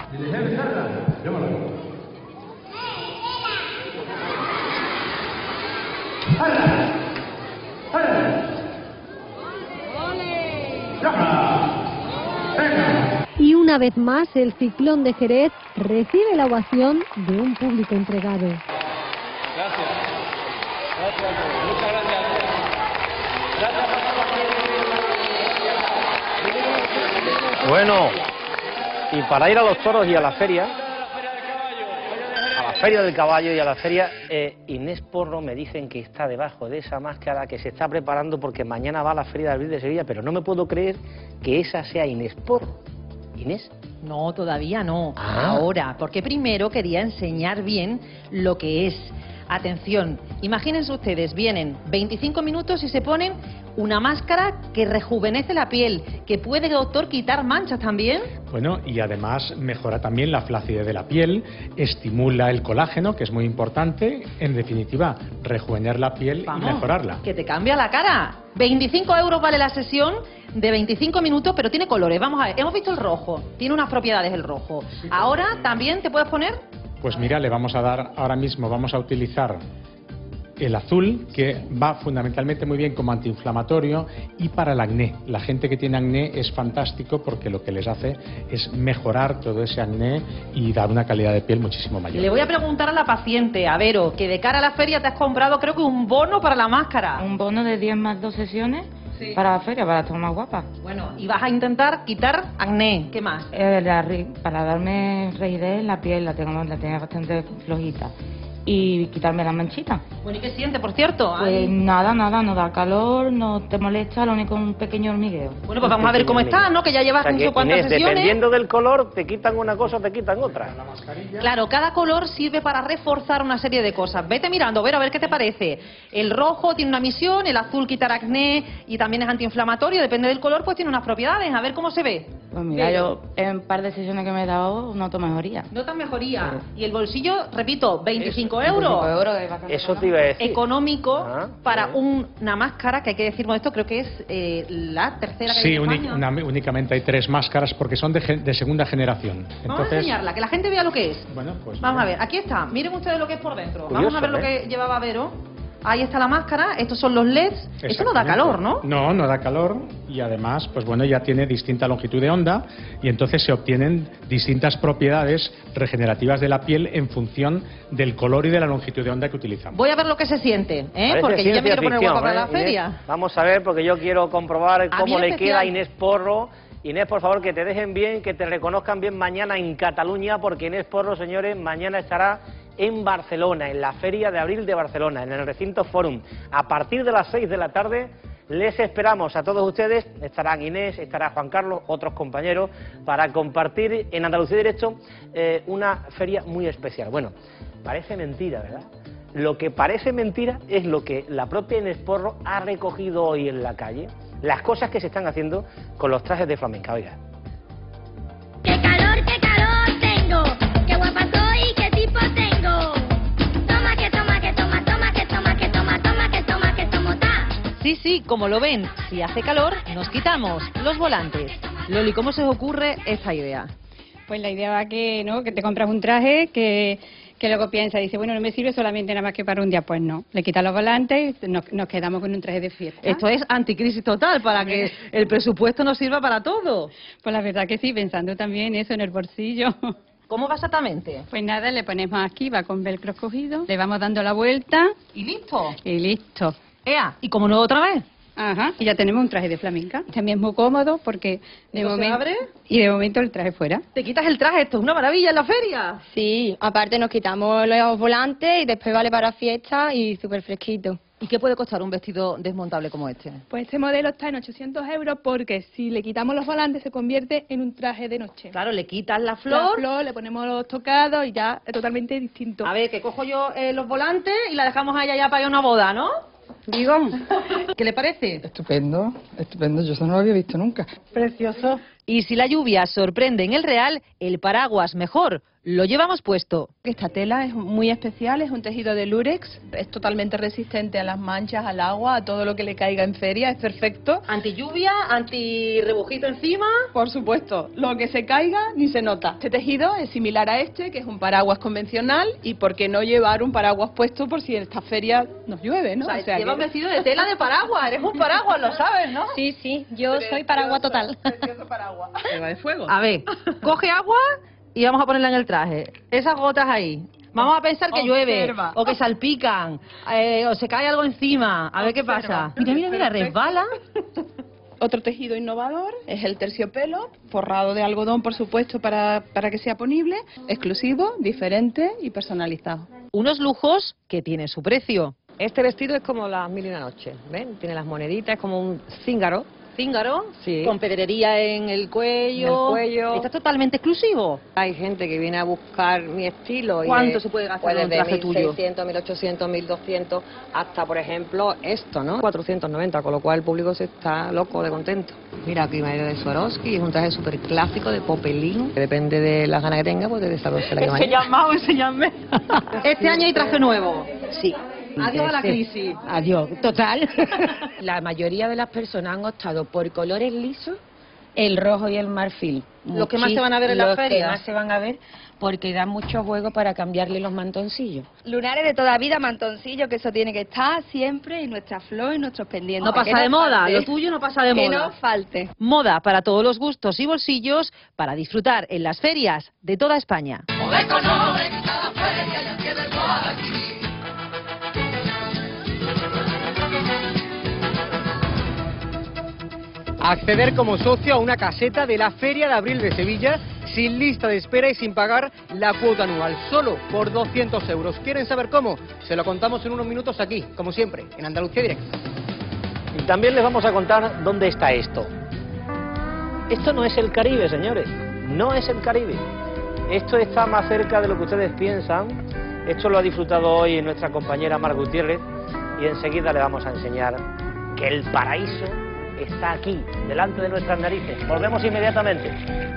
Y una vez más el Ciclón de Jerez recibe la ovación de un público entregado. Gracias. Gracias. Muchas gracias. Bueno, y para ir a los toros y a la feria del caballo y a la feria, Inés Porro me dicen que está debajo de esa máscara, que se está preparando porque mañana va a la Feria de Abril de Sevilla, pero no me puedo creer que esa sea Inés Porro. ¿Inés? No, todavía no. Ahora, porque primero quería enseñar bien lo que es. Atención, imagínense ustedes, vienen 25 minutos y se ponen una máscara que rejuvenece la piel, que puede, doctor, quitar manchas también. Bueno, y además mejora también la flacidez de la piel, estimula el colágeno, que es muy importante, en definitiva, rejuvenecer la piel y mejorarla. Que te cambia la cara. 25 € vale la sesión de 25 minutos, pero tiene colores. Vamos a ver, hemos visto el rojo, tiene unas propiedades el rojo. Ahora también te puedes poner... Pues mira, le vamos a dar ahora mismo, vamos a utilizar el azul, que va fundamentalmente muy bien como antiinflamatorio y para el acné. La gente que tiene acné es fantástico porque lo que les hace es mejorar todo ese acné y dar una calidad de piel muchísimo mayor. Le voy a preguntar a la paciente, a Vero, que de cara a la feria te has comprado creo que un bono para la máscara. Un bono de 10 más 2 sesiones para la feria, para estar más guapa. Bueno, y vas a intentar quitar acné. ¿Qué más? Para darme rigidez en la piel, la tengo bastante flojita. Y quitarme las manchitas. Bueno, ¿y qué siente, por cierto? Pues nada, no da calor, no te molesta, lo único un pequeño hormigueo. Bueno, pues vamos a ver cómo está, ¿no? Que ya llevas no sé cuántas sesiones. Dependiendo del color, te quitan una cosa o te quitan otra. Claro, cada color sirve para reforzar una serie de cosas. Vete mirando, Vero, a ver qué te parece. El rojo tiene una misión, el azul quitar acné y también es antiinflamatorio. Depende del color, pues tiene unas propiedades. A ver cómo se ve. Pues mira, yo en un par de sesiones que me he dado noto mejoría. Notas mejoría. Y el bolsillo, repito, 25 euros. Eso te iba a decir. Económico para una máscara, que hay que decir con esto, creo que es la tercera que hay en España. Únicamente hay 3 máscaras porque son de segunda generación. Vamos a enseñarla, que la gente vea lo que es. Bueno, pues vamos a ver, aquí está. Miren ustedes lo que es por dentro. Curioso, vamos a ver lo que llevaba Vero. Ahí está la máscara, estos son los LEDs. Eso no da calor, ¿no? No, no da calor y además, pues bueno, ya tiene distinta longitud de onda y entonces se obtienen distintas propiedades regenerativas de la piel en función del color y de la longitud de onda que utilizamos. Voy a ver lo que se siente, porque yo ya me quiero poner guapa para la feria. Inés, vamos a ver, porque yo quiero comprobar cómo le queda a Inés Porro. Inés, por favor, que te dejen bien, que te reconozcan bien mañana en Cataluña, porque Inés Porro, señores, mañana estará en Barcelona, en la Feria de Abril de Barcelona, en el Recinto Fórum. A partir de las 6 de la tarde les esperamos a todos ustedes. Estarán Inés, estará Juan Carlos, otros compañeros, para compartir en Andalucía Directo una feria muy especial. Bueno, parece mentira, ¿verdad? Lo que parece mentira es lo que la propia Inés Porro ha recogido hoy en la calle, las cosas que se están haciendo con los trajes de flamenca. Oiga. ¡Qué calor tengo! ¡Qué guapa soy! ¡Qué tipo tengo! Toma, que toma, que toma, toma, que toma, que toma, toma, que toma, que tomo, ta. Sí, como lo ven, si hace calor, nos quitamos los volantes. Loli, ¿cómo se os ocurre esta idea? Pues la idea va que te compras un traje que luego piensa, dice, bueno, no me sirve solamente nada más que para un día. Pues no, le quitas los volantes y nos quedamos con un traje de fiesta. Esto es anticrisis total, para que el presupuesto nos sirva para todo. Pues la verdad que sí, pensando también eso en el bolsillo. ¿Cómo va exactamente? Pues nada, le ponemos aquí, va con velcro cogido, le vamos dando la vuelta. ¿Y listo? Y listo. ¡Ea! ¿Y como nuevo otra vez? Ajá, y ya tenemos un traje de flamenca. También es muy cómodo porque de momento abre y de momento el traje fuera. ¿Te quitas el traje? Esto es una maravilla en la feria. Sí, aparte nos quitamos los volantes y después vale para fiesta y súper fresquito. ¿Y qué puede costar un vestido desmontable como este? Pues este modelo está en 800 euros porque si le quitamos los volantes se convierte en un traje de noche. Claro, le quitas la flor, le ponemos los tocados y ya es totalmente distinto. A ver, que cojo yo los volantes y la dejamos a ella ya para ir a una boda, ¿no? Digo, ¿qué le parece? Estupendo, yo eso no lo había visto nunca. Precioso. Y si la lluvia sorprende en el Real, el paraguas mejor. Lo llevamos puesto. Esta tela es muy especial, es un tejido de lurex, es totalmente resistente a las manchas, al agua, a todo lo que le caiga en feria, es perfecto. Anti lluvia, anti rebujito encima. Por supuesto, lo que se caiga ni se nota. Este tejido es similar a este, que es un paraguas convencional, y por qué no llevar un paraguas puesto por si en esta feria nos llueve, ¿no? O sea lleva un vestido de tela de paraguas, eres un paraguas, lo sabes, ¿no? Sí, yo soy paraguas total. Paraguas. De fuego. A ver, coge agua y vamos a ponerla en el traje. Esas gotas ahí. Vamos a pensar que llueve, o que salpican, o se cae algo encima. A ver qué pasa. Mira, resbala. Otro tejido innovador es el terciopelo, forrado de algodón, por supuesto, para que sea ponible, exclusivo, diferente y personalizado. Unos lujos que tienen su precio. Este vestido es como las mil y una noches, ¿ven? Tiene las moneditas, es como un cíngaro. ¿Cíngaro? Sí. Con pedrería en el cuello. Está totalmente exclusivo. Hay gente que viene a buscar mi estilo. ¿Cuánto se puede gastar en un traje tuyo? Desde 1.600, 1.800, 1.200 hasta, por ejemplo, esto, ¿no? 490, con lo cual el público se está loco de contento. Mira, aquí me de Swarovski, es un traje súper clásico de popelín. Depende de las ganas que tenga, pues de desarrollar la que vaya. Enséñame. Este año hay traje nuevo. Sí. Adiós a la crisis. Adiós, total. La mayoría de las personas han optado por colores lisos El rojo y el marfil. ¿Los que más se van a ver en la feria? Los que más se van a ver porque dan mucho juego para cambiarle los mantoncillos. Lunares de toda vida, mantoncillo, que eso tiene que estar siempre, y nuestra flor y nuestros pendientes. No pasa de moda, lo tuyo no pasa de moda. Que no falte. Moda para todos los gustos y bolsillos para disfrutar en las ferias de toda España. Acceder como socio a una caseta de la Feria de Abril de Sevilla sin lista de espera y sin pagar la cuota anual, solo por 200 euros. ¿Quieren saber cómo? Se lo contamos en unos minutos aquí, como siempre, en Andalucía Directa. Y también les vamos a contar dónde está esto. Esto no es el Caribe, señores, no es el Caribe. Esto está más cerca de lo que ustedes piensan. Esto lo ha disfrutado hoy nuestra compañera Mar Gutiérrez y enseguida le vamos a enseñar que el paraíso está aquí, delante de nuestras narices. Volvemos inmediatamente.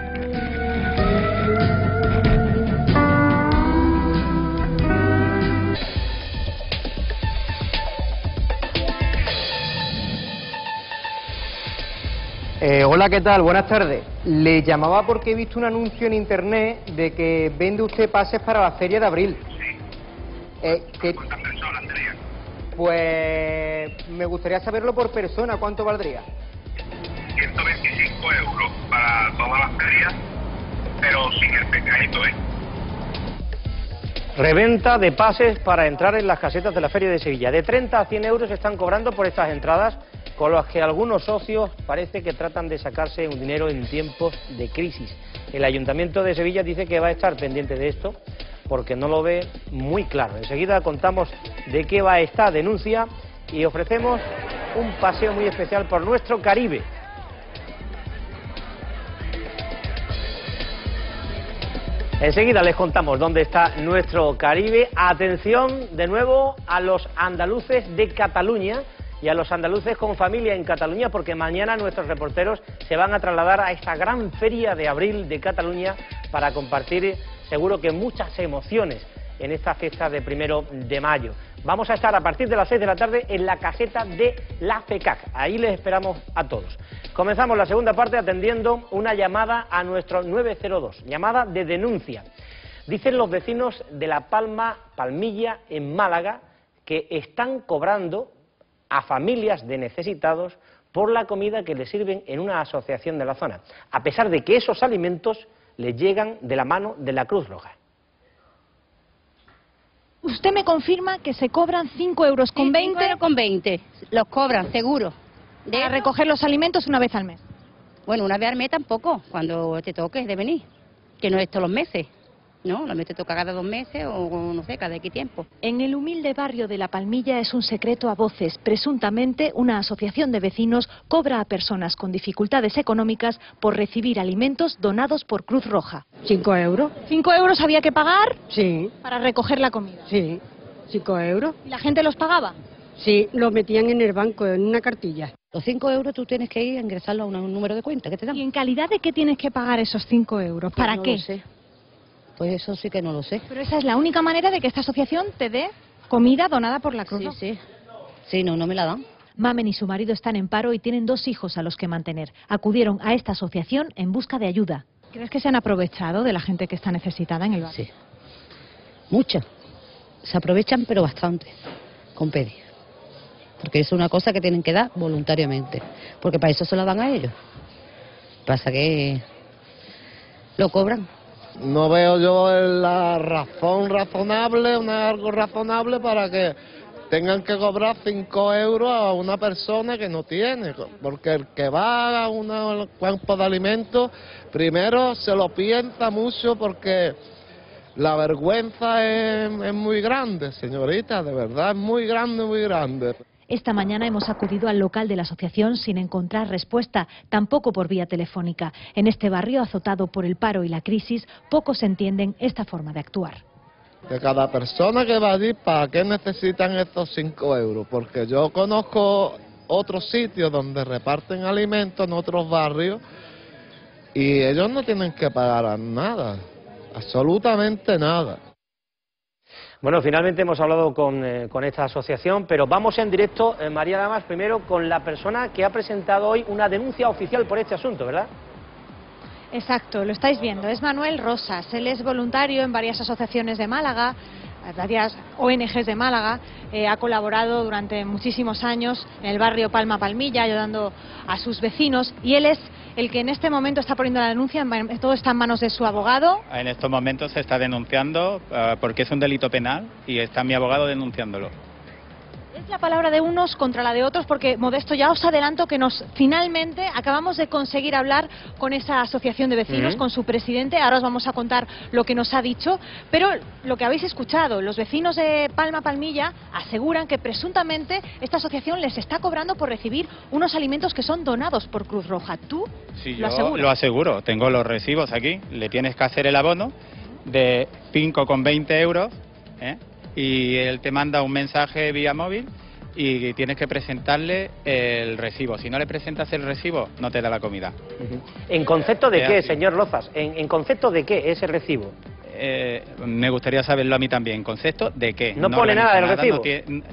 Hola, ¿qué tal? Buenas tardes. Le llamaba porque he visto un anuncio en internet de que vende usted pases para la Feria de Abril. Sí. Pues me gustaría saberlo por persona, ¿cuánto valdría? 125 euros para todas las ferias, pero sin el pescadito, ¿eh? Reventa de pases para entrar en las casetas de la Feria de Sevilla. De 30 a 100 euros están cobrando por estas entradas, con las que algunos socios parece que tratan de sacarse un dinero en tiempos de crisis. El Ayuntamiento de Sevilla dice que va a estar pendiente de esto, porque no lo ve muy claro. Enseguida contamos de qué va esta denuncia y ofrecemos un paseo muy especial por nuestro Caribe. Enseguida les contamos dónde está nuestro Caribe. Atención de nuevo a los andaluces de Cataluña y a los andaluces con familia en Cataluña, porque mañana nuestros reporteros se van a trasladar a esta gran feria de abril de Cataluña para compartir seguro que muchas emociones en esta fiesta de 1 de mayo. Vamos a estar a partir de las 6 de la tarde en la caseta de la FECAC. Ahí les esperamos a todos. Comenzamos la segunda parte atendiendo una llamada a nuestro 902, llamada de denuncia. Dicen los vecinos de La Palmilla, en Málaga, que están cobrando a familias de necesitados por la comida que les sirven en una asociación de la zona, a pesar de que esos alimentos les llegan de la mano de la Cruz Roja. Usted me confirma que se cobran 5,20 euros. 5,20 los cobran, seguro. Para recoger los alimentos una vez al mes. Bueno, una vez al mes tampoco, cuando te toques de venir, que no es todos los meses. No, lo te toca cada 2 meses o no sé, cada X tiempo. En el humilde barrio de La Palmilla es un secreto a voces. Presuntamente, una asociación de vecinos cobra a personas con dificultades económicas por recibir alimentos donados por Cruz Roja. 5 euros. 5 euros había que pagar Sí. para recoger la comida. Sí, 5 euros. ¿Y la gente los pagaba? Sí, lo metían en el banco, en una cartilla. Los 5 euros tú tienes que ir a ingresarlo a un número de cuenta que te dan. ¿Y en calidad de qué tienes que pagar esos 5 euros? Pues ¿Para no qué? lo sé. Pues eso sí que no lo sé. Pero esa es la única manera de que esta asociación te dé comida donada por la Cruz Roja. Sí. Sí, no me la dan. Mamen y su marido están en paro y tienen 2 hijos a los que mantener. Acudieron a esta asociación en busca de ayuda. ¿Crees que se han aprovechado de la gente que está necesitada en el barrio? Sí. Muchas. Se aprovechan, pero bastante, con pedir. Porque es una cosa que tienen que dar voluntariamente. Porque para eso se lo dan a ellos. Pasa que lo cobran. No veo yo la razón razonable, algo razonable para que tengan que cobrar 5 euros a una persona que no tiene, porque el que va a un campo de alimentos, primero se lo piensa mucho porque la vergüenza es muy grande, señorita, de verdad es muy grande, muy grande. Esta mañana hemos acudido al local de la asociación sin encontrar respuesta, tampoco por vía telefónica. En este barrio azotado por el paro y la crisis, pocos entienden esta forma de actuar. De cada persona que va allí, ¿para qué necesitan estos 5 euros? Porque yo conozco otros sitios donde reparten alimentos en otros barrios y ellos no tienen que pagar nada, absolutamente nada. Bueno, finalmente hemos hablado con esta asociación, pero vamos en directo, María Lamas, primero con la persona que ha presentado hoy una denuncia oficial por este asunto, ¿verdad? Exacto, lo estáis viendo, es Manuel Rosas, él es voluntario en varias asociaciones de Málaga, varias ONGs de Málaga, ha colaborado durante muchísimos años en el barrio Palma Palmilla, ayudando a sus vecinos, y él es el que en este momento está poniendo la denuncia, todo está en manos de su abogado. En estos momentos se está denunciando porque es un delito penal y está mi abogado denunciándolo. Es la palabra de unos contra la de otros, porque, Modesto, ya os adelanto que finalmente acabamos de conseguir hablar con esa asociación de vecinos, con su presidente. Ahora os vamos a contar lo que nos ha dicho, pero lo que habéis escuchado, los vecinos de Palma Palmilla aseguran que presuntamente esta asociación les está cobrando por recibir unos alimentos que son donados por Cruz Roja. ¿Tú Sí, lo yo aseguras? lo aseguro, tengo los recibos aquí, le tienes que hacer el abono de 5,20 euros, y él te manda un mensaje vía móvil y tienes que presentarle el recibo. Si no le presentas el recibo, no te da la comida. ¿En concepto de qué, así. señor Rozas? ¿En concepto de qué ese recibo? Me gustaría saberlo a mí también. ¿En concepto de qué? ¿No pone nada del recibo?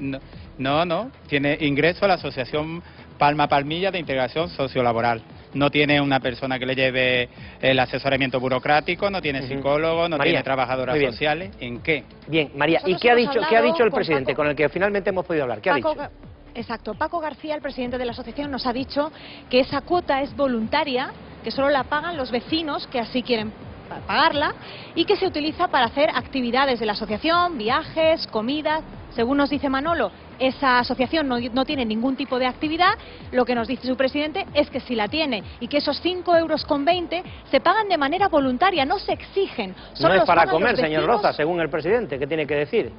No, tiene ingreso a la Asociación Palma Palmilla de Integración Sociolaboral. No tiene una persona que le lleve el asesoramiento burocrático, no tiene psicólogo, no María, tiene trabajadoras muy bien. sociales. ¿En qué? Bien, María, ¿y Nosotros qué ha hemos dicho el hablado presidente con con el que finalmente hemos podido hablar? ¿Qué ha dicho? Exacto, Paco García, el presidente de la asociación, nos ha dicho que esa cuota es voluntaria, que solo la pagan los vecinos que así quieren pagarla, y que se utiliza para hacer actividades de la asociación, viajes, comidas. Según nos dice Manolo, esa asociación no tiene ningún tipo de actividad. Lo que nos dice su presidente es que sí la tiene, y que esos 5,20 euros se pagan de manera voluntaria, no se exigen. No es los para pagan los comer, señor vecinos. Rozas, según el presidente. ¿Qué tiene que decir?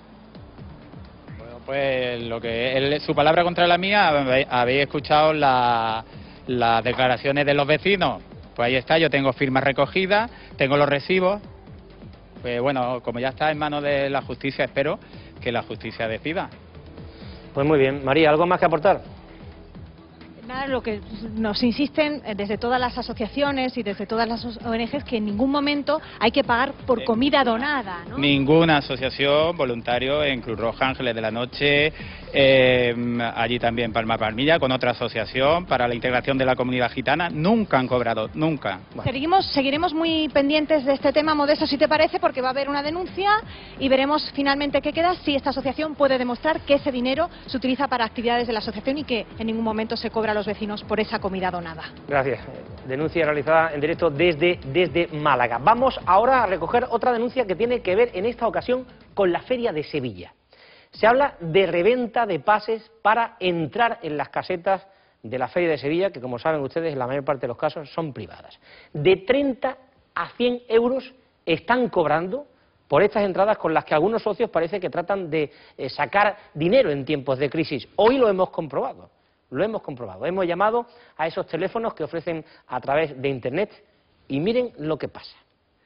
Pues su palabra contra la mía, habéis escuchado las declaraciones de los vecinos. Pues ahí está, yo tengo firmas recogidas, tengo los recibos. Pues bueno, como ya está en manos de la justicia, espero que la justicia decida. Pues muy bien. María, ¿algo más que aportar? Nada, lo que nos insisten desde todas las asociaciones y desde todas las ONGs, que en ningún momento hay que pagar por comida donada, ¿no? Ninguna asociación, voluntario en Cruz Roja, Ángeles de la Noche, allí también Palma Palmilla, con otra asociación para la integración de la comunidad gitana, nunca han cobrado, nunca. Seguiremos muy pendientes de este tema, Modesto, si te parece, porque va a haber una denuncia y veremos finalmente qué queda, si esta asociación puede demostrar que ese dinero se utiliza para actividades de la asociación y que en ningún momento se cobra a los vecinos por esa comida donada. Gracias. Denuncia realizada en directo desde Málaga. Vamos ahora a recoger otra denuncia que tiene que ver en esta ocasión con la Feria de Sevilla. Se habla de reventa de pases para entrar en las casetas de la Feria de Sevilla, que como saben ustedes, en la mayor parte de los casos son privadas. De 30 a 100 euros están cobrando por estas entradas con las que algunos socios parece que tratan de sacar dinero en tiempos de crisis. Hoy lo hemos comprobado. Lo hemos comprobado. Hemos llamado a esos teléfonos que ofrecen a través de Internet y miren lo que pasa.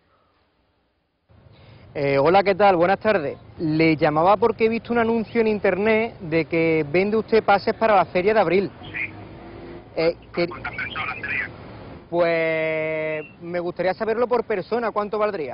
Hola, ¿qué tal? Buenas tardes. Le llamaba porque he visto un anuncio en Internet de que vende usted pases para la Feria de Abril. Sí. ¿Cuántas personas serían? Pues me gustaría saberlo por persona, ¿cuánto valdría?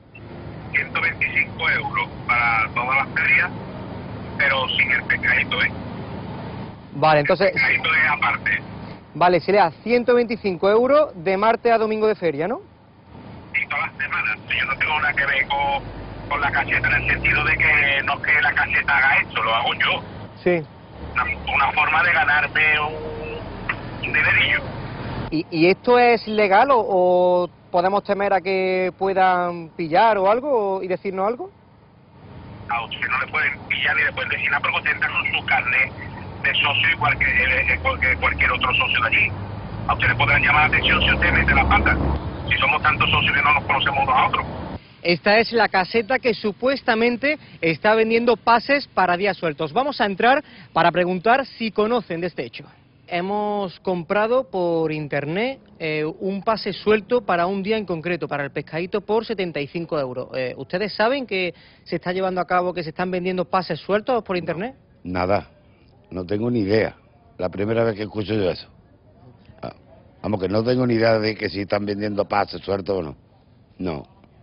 125 euros para todas las ferias, pero sin el pescadito, Vale, entonces... El pescadito es aparte. Vale, sería 125 euros de martes a domingo de feria, ¿no? Y todas las semanas. Yo no tengo nada que ver con la caseta en el sentido de que no es que la caseta haga esto, lo hago yo. Sí. Una forma de ganarme un dinerillo. ¿Y esto es legal o podemos temer a que puedan pillar o algo y decirnos algo? A usted no le pueden pillar ni le pueden decir nada porque usted entra con su carnet de socio igual que cualquier otro socio de allí. A usted le podrán llamar la atención si usted mete la pata. Si somos tantos socios que no nos conocemos unos a otros. Esta es la caseta que supuestamente está vendiendo pases para días sueltos. Vamos a entrar para preguntar si conocen de este hecho. Hemos comprado por internet un pase suelto para un día en concreto, para el pescadito, por 75 euros. ¿Ustedes saben que se está llevando a cabo, que se están vendiendo pases sueltos por internet? Nada, no tengo ni idea. La primera vez que escucho yo eso. Vamos, que no tengo ni idea de que si están vendiendo pases sueltos o no. No.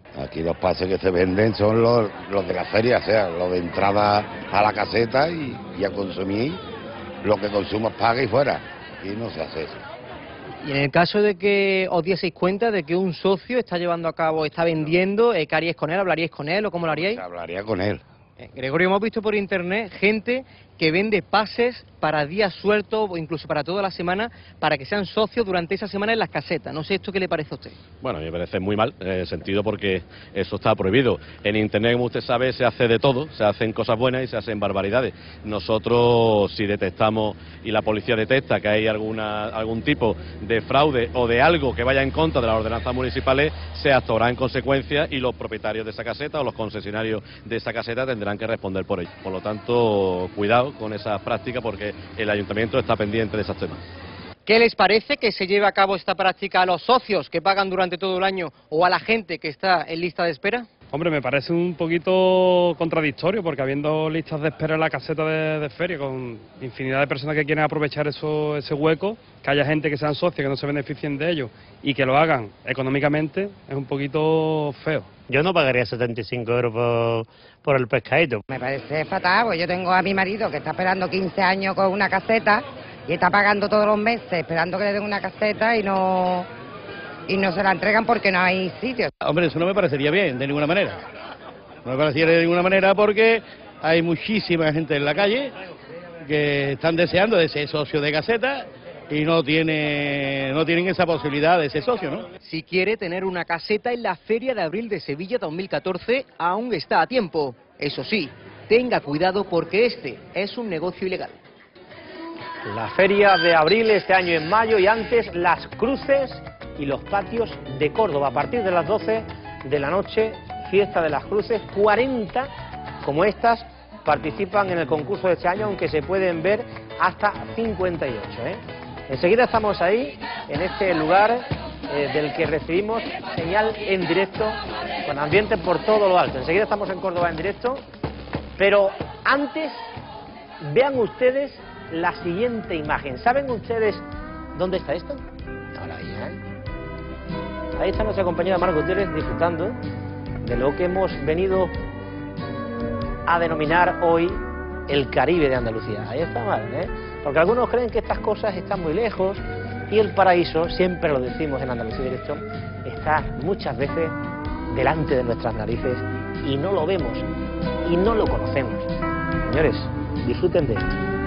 Aquí los pases que se venden son los de la feria, o sea, los de entrada a la caseta y a consumir lo que consumas paga y fuera. Aquí no se hace eso. Y en el caso de que os dieseis cuenta de que un socio está llevando a cabo, está vendiendo, ¿qué haríais con él? ¿Hablaríais con él o cómo lo haríais? Se hablaría con él. Gregorio, hemos visto por internet gente que vende pases para días sueltos o incluso para toda la semana para que sean socios durante esa semana en las casetas. No sé esto qué le parece a usted. Bueno, a mí me parece muy mal, en el sentido porque eso está prohibido. En internet, como usted sabe, se hace de todo, se hacen cosas buenas y se hacen barbaridades. Nosotros, si detectamos y la policía detecta que hay algún tipo de fraude o de algo que vaya en contra de las ordenanzas municipales, se actuará en consecuencia y los propietarios de esa caseta o los concesionarios de esa caseta tendrán que responder por ello. Por lo tanto, cuidado con esas prácticas porque el ayuntamiento está pendiente de esos temas. ¿Qué les parece que se lleve a cabo esta práctica a los socios que pagan durante todo el año o a la gente que está en lista de espera? Hombre, me parece un poquito contradictorio porque habiendo listas de espera en la caseta de feria con infinidad de personas que quieren aprovechar ese hueco, que haya gente que sean socios que no se beneficien de ello y que lo hagan económicamente, es un poquito feo. Yo no pagaría 75 euros por el pescadito. Me parece fatal, pues yo tengo a mi marido que está esperando 15 años con una caseta y está pagando todos los meses esperando que le den una caseta y no se la entregan porque no hay sitio. Hombre, eso no me parecería bien, de ninguna manera. No me parecería de ninguna manera porque hay muchísima gente en la calle que están deseando de ser socio de caseta y no tienen esa posibilidad de ser socio, ¿no? Si quiere tener una caseta en la Feria de Abril de Sevilla 2014, aún está a tiempo. Eso sí, tenga cuidado porque este es un negocio ilegal. La Feria de Abril este año en mayo y antes las cruces y los patios de Córdoba. A partir de las 12 de la noche, fiesta de las cruces, 40 como estas participan en el concurso de este año, aunque se pueden ver hasta 58. Enseguida estamos ahí, en este lugar del que recibimos señal en directo, con ambiente por todo lo alto. Enseguida estamos en Córdoba en directo, pero antes vean ustedes la siguiente imagen. ¿Saben ustedes dónde está esto? Ahí está nuestra compañera Margot Gutiérrez disfrutando de lo que hemos venido a denominar hoy el Caribe de Andalucía. Ahí está mal, porque algunos creen que estas cosas están muy lejos y el paraíso, siempre lo decimos en Andalucía Directo, está muchas veces delante de nuestras narices y no lo vemos y no lo conocemos. Señores, disfruten de esto.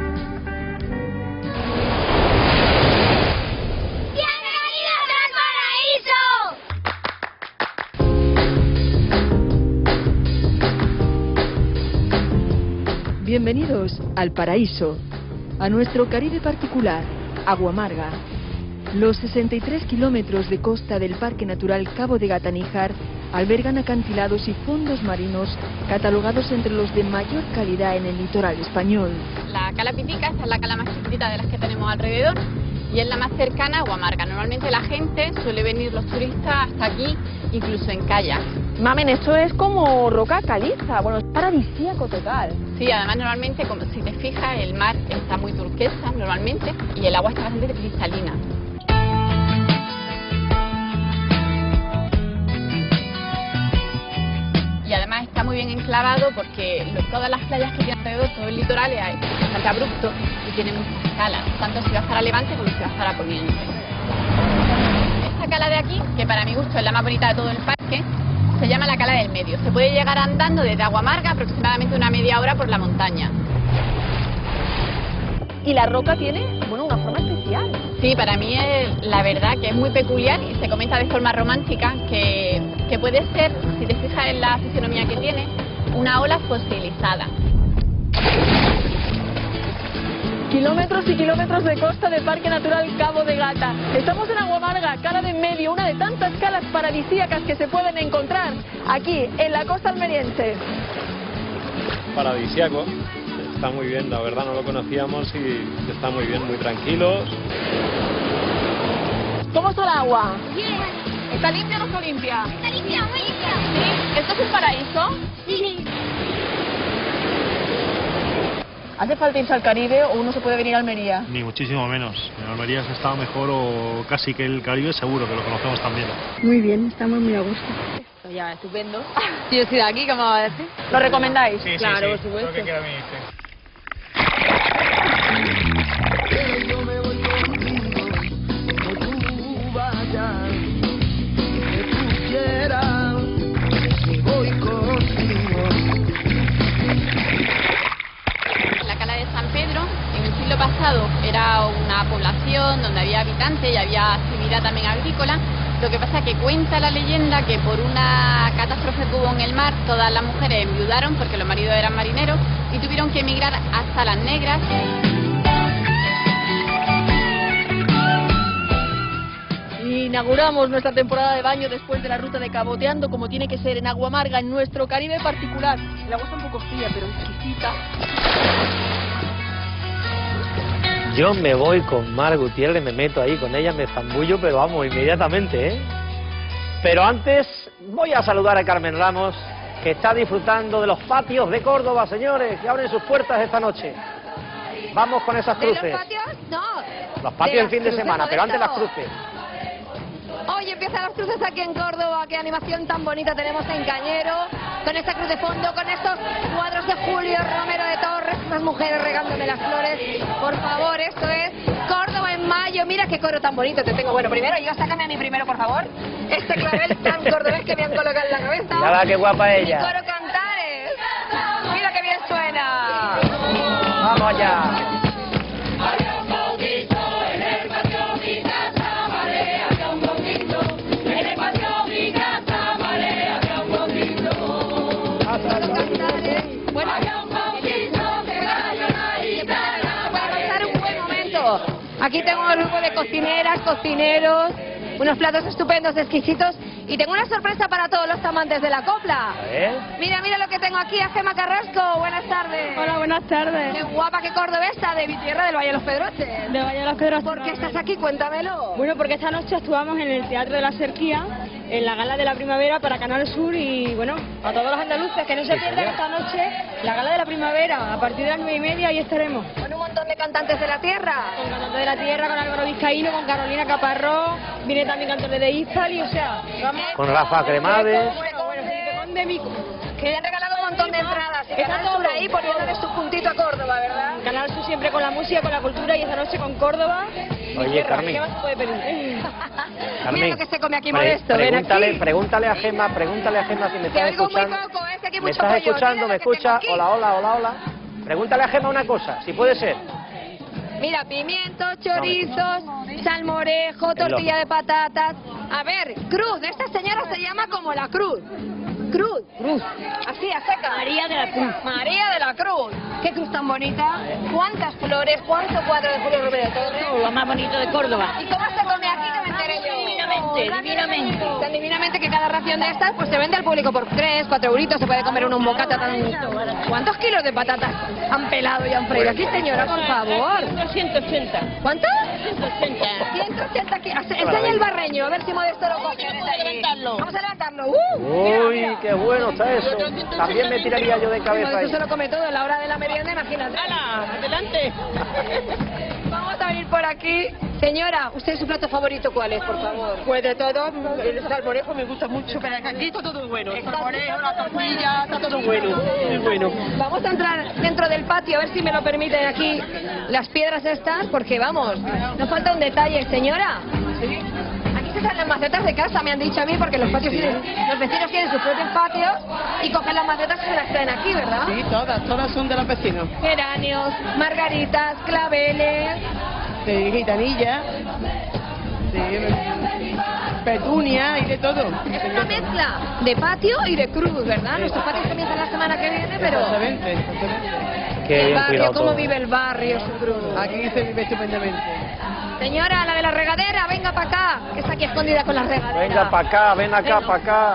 Bienvenidos al paraíso, a nuestro Caribe particular, Aguamarga. Los 63 kilómetros de costa del Parque Natural Cabo de Gata-Níjar albergan acantilados y fondos marinos catalogados entre los de mayor calidad en el litoral español. La cala Pitica, esta es la cala más chiquitita de las que tenemos alrededor y es la más cercana a Aguamarga. Normalmente la gente suele venir, los turistas, hasta aquí, incluso en kayak. Mamen, esto es como roca caliza, bueno, es paradisíaco total. Sí, además normalmente, como si te fijas, el mar está muy turquesa normalmente y el agua está bastante cristalina. Y además está muy bien enclavado porque todas las playas que tiene alrededor, todo el litoral es bastante abrupto y tiene muchas calas, tanto si vas para levante como si vas para poniente. Esta cala de aquí, que para mi gusto es la más bonita de todo el parque, se llama la cala del medio. Se puede llegar andando desde Aguamarga aproximadamente una media hora por la montaña. Y la roca tiene, bueno, una forma especial. Sí, para mí es la verdad que es muy peculiar y se comenta de forma romántica que puede ser, si te fijas en la fisonomía que tiene, una ola fosilizada. Kilómetros y kilómetros de costa del Parque Natural Cabo de Gata. Estamos en Aguamarga, cala de en medio, una de tantas calas paradisíacas que se pueden encontrar aquí, en la costa almeriense. Paradisíaco, está muy bien, la verdad no lo conocíamos y está muy bien, muy tranquilos. ¿Cómo está el agua? Bien. ¿Está limpia o no está limpia? Está limpia, muy limpia. ¿Sí? ¿Esto es un paraíso? Sí. ¿Hace falta irse al Caribe o uno se puede venir a Almería? Ni muchísimo menos. En Almería se está mejor o casi que el Caribe seguro, que lo conocemos también. Muy bien, estamos muy a gusto. ya, estupendo. Sí, yo soy de aquí, ¿cómo va a decir? ¿Lo recomendáis? Sí, claro, sí, por supuesto. creo que queda bien, sí. La Cala de San Pedro, en el siglo pasado, era una población donde había habitantes y había actividad también agrícola. Lo que pasa es que cuenta la leyenda que por una catástrofe que hubo en el mar, todas las mujeres enviudaron porque los maridos eran marineros y tuvieron que emigrar hasta Las Negras. Inauguramos nuestra temporada de baño después de la ruta de Caboteando, como tiene que ser en Agua Amarga, en nuestro Caribe particular. El agua está un poco fría, pero exquisita. Yo me voy con Mar Gutiérrez, me meto ahí con ella, me zambullo, pero vamos, inmediatamente, ¿eh? Pero antes voy a saludar a Carmen Ramos, que está disfrutando de los patios de Córdoba, señores, que abren sus puertas esta noche. Vamos con esas cruces. ¿De los patios? No. Los patios el fin de semana, pero antes las cruces. Hoy empiezan las cruces aquí en Córdoba, qué animación tan bonita tenemos en Cañero, con esta cruz de fondo, con estos cuadros de Julio Romero de Torres, unas mujeres regándome las flores. Por favor, esto es Córdoba en mayo. Mira qué coro tan bonito te tengo. Bueno, primero, yo sácame a mí primero, por favor. Este clavel tan cordobés que me han colocado en la cabeza. Mira qué guapa ella. Mi coro Cantares. Mira qué bien suena. Vamos allá. Aquí tengo un grupo de cocineras, cocineros, unos platos estupendos, exquisitos, y tengo una sorpresa para todos los amantes de la copla. Mira, mira lo que tengo aquí, a Gema Carrasco. Buenas tardes. Hola, buenas tardes. Qué guapa, qué cordobesa, de mi tierra, del Valle de los Pedroches. De Valle de los Pedroches. ¿Por qué estás aquí? Cuéntamelo. Bueno, porque esta noche actuamos en el Teatro de la Serquía, en la Gala de la Primavera para Canal Sur, y bueno, a todos los andaluces que no se pierdan esta noche la Gala de la Primavera, a partir de las 9:30 ahí estaremos. Con un montón de cantantes de la tierra. Con cantantes de la tierra, con Álvaro Vizcaíno, con Carolina Caparrós, viene también cantores de Istali, o sea, vamos. Con Rafa Cremades. Que le han regalado un montón de entradas. Y Canal Sur ahí poniéndole su puntito a Córdoba, ¿verdad? Canal Sur siempre con la música, con la cultura, y esta noche con Córdoba. Oye, Carmen. ¿Qué más se puede pedir? Mira lo que se come aquí, Modesto. Pregúntale a Gema si me estás escuchando. Muy poco, que aquí ¿Me mucho estás pollo. escuchando? ¿Me escucha? Hola, hola, hola, hola. Pregúntale a Gema una cosa, si puede ser. Mira, pimientos, chorizos, salmorejo, tortilla de patatas. A ver, cruz. Esta señora se llama como la cruz. Cruz. Así, a seca. María de la Cruz. María de la Cruz. Qué cruz tan bonita. ¿Cuántas flores? ¿Cuántos cuadros de Julio Romero de Torres? Lo más bonito de Córdoba. ¿Y cómo se come aquí? Que me enteré yo. Divinamente. Tan divinamente que cada ración de estas pues se vende al público por 3, 4 euritos. Se puede comer un bocata tan... ¿Cuántos kilos de patatas han pelado y han freído aquí, señora, por favor? 180. ¿Cuánto? 180. 180 kilos. Enseña el barreño, a ver si Modesto lo coge. Vamos a levantarlo. Vamos a levantarlo. Uy, qué bueno está eso. También me tiraría yo de cabeza ahí. Eso se lo come todo a la hora de la merienda, imagínate. ¡Hala! ¡Adelante! Vamos a venir por aquí. Señora, ¿usted su plato favorito cuál es, por favor? Pues de todo, el salmorejo me gusta mucho, pero aquí está todo bueno. El salmorejo, la tortilla, está todo bueno, muy bueno. Vamos a entrar dentro del patio, a ver si me lo permiten aquí las piedras estas, porque vamos, nos falta un detalle, señora. ¿Sí? Aquí se salen las macetas de casa, me han dicho a mí, porque los patios los vecinos tienen sus propios patios y cogen las macetas y se las traen aquí, ¿verdad? Sí, todas son de los vecinos. Geranios, margaritas, claveles... De gitanilla, de petunia y de todo. Es una mezcla de patio y de cruz, ¿verdad? Nuestros patios comienzan la semana que viene, pero... Exactamente. El barrio, ¿cómo vive el barrio, su cruz? Aquí se vive estupendamente. Señora, la de la regadera, venga para acá, que está aquí escondida con la regadera. Venga para acá, ven acá, para acá.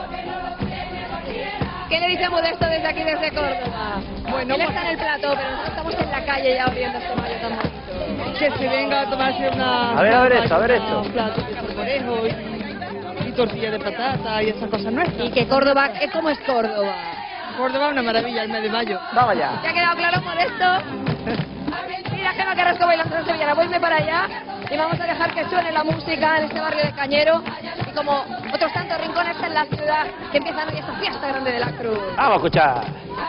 ¿Qué le dice Modesto desde aquí, desde Córdoba? Bueno, él está en el plató, pero nosotros estamos en la calle ya abriendo este mayo tan bonito. Que se venga a tomarse una... A ver esto. Un plato de salmorejo y tortilla de patata y esas cosas nuestras. ¿Y que Córdoba, cómo es Córdoba? Córdoba es una maravilla, el mes de mayo. Vamos ya. ¿Te ha quedado claro, Modesto? Mira, Gema Carrasco bailando en Sevillana, voyme para allá. y vamos a dejar que suene la música en este barrio de Cañero y como otros tantos rincones en la ciudad que empiezan hoy esta fiesta grande de la Cruz. Vamos a escuchar.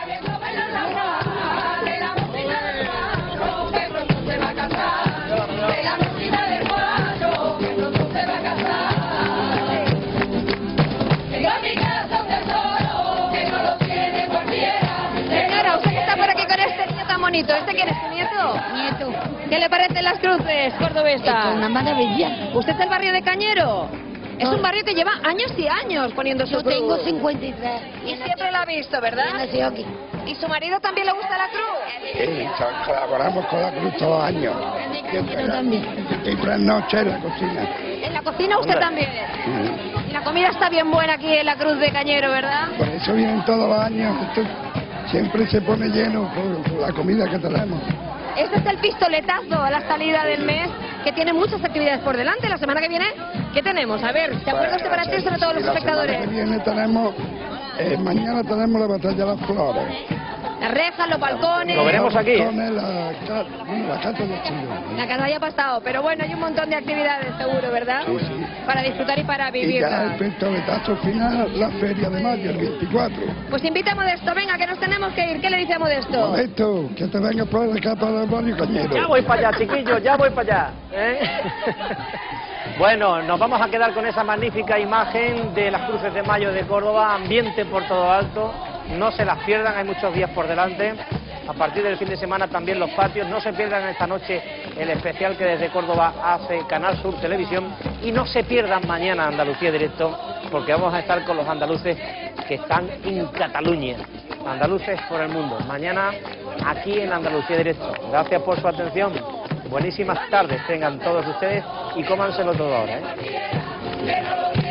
Señora, usted que está por aquí con este niño tan bonito, ¿este quién es su nieto? Nieto. ¿Qué le parecen las cruces cordobesas? Es una maravilla. ¿Usted es del barrio de Cañero? Es un barrio que lleva años y años poniendo su Yo cruz. tengo 53. Y siempre la ha visto, ¿verdad? Yo nací aquí. ¿Y su marido también le gusta la cruz? Sí, colaboramos con la cruz todos los años. Yo también. Y 3 noches en la cocina. ¿En la cocina usted también? Sí. Y la comida está bien buena aquí en la Cruz de Cañero, ¿verdad? Por eso vienen todos los años. Esto siempre se pone lleno por la comida que tenemos. Este es el pistoletazo a la salida del mes, que tiene muchas actividades por delante. La semana que viene, ¿qué tenemos? A ver, ¿se acuerda usted para decirlo a todos los espectadores? La semana que viene tenemos, mañana tenemos la batalla de las flores. Las rejas, los balcones. Lo veremos aquí. La cata de Chile. La casa ya ha pasado, pero bueno, hay un montón de actividades seguro, ¿verdad? Sí, sí. Para disfrutar y para Y vivir. ya el pistoletazo final, la feria de mayo, el 24. Pues invita a Modesto, venga, que nos tenemos que ir. ¿Qué le dice a Modesto? Modesto, que te venga por acá para el barrio Cañero. Ya voy para allá, chiquillos, ya voy para allá. Bueno, nos vamos a quedar con esa magnífica imagen de las cruces de mayo de Córdoba, ambiente por todo alto, no se las pierdan, hay muchos días por delante. A partir del fin de semana también los patios, no se pierdan esta noche el especial que desde Córdoba hace Canal Sur Televisión y no se pierdan mañana Andalucía Directo, porque vamos a estar con los andaluces que están en Cataluña, andaluces por el mundo, mañana aquí en Andalucía Directo. Gracias por su atención, buenísimas tardes tengan todos ustedes y cómanselo todo ahora, ¿eh?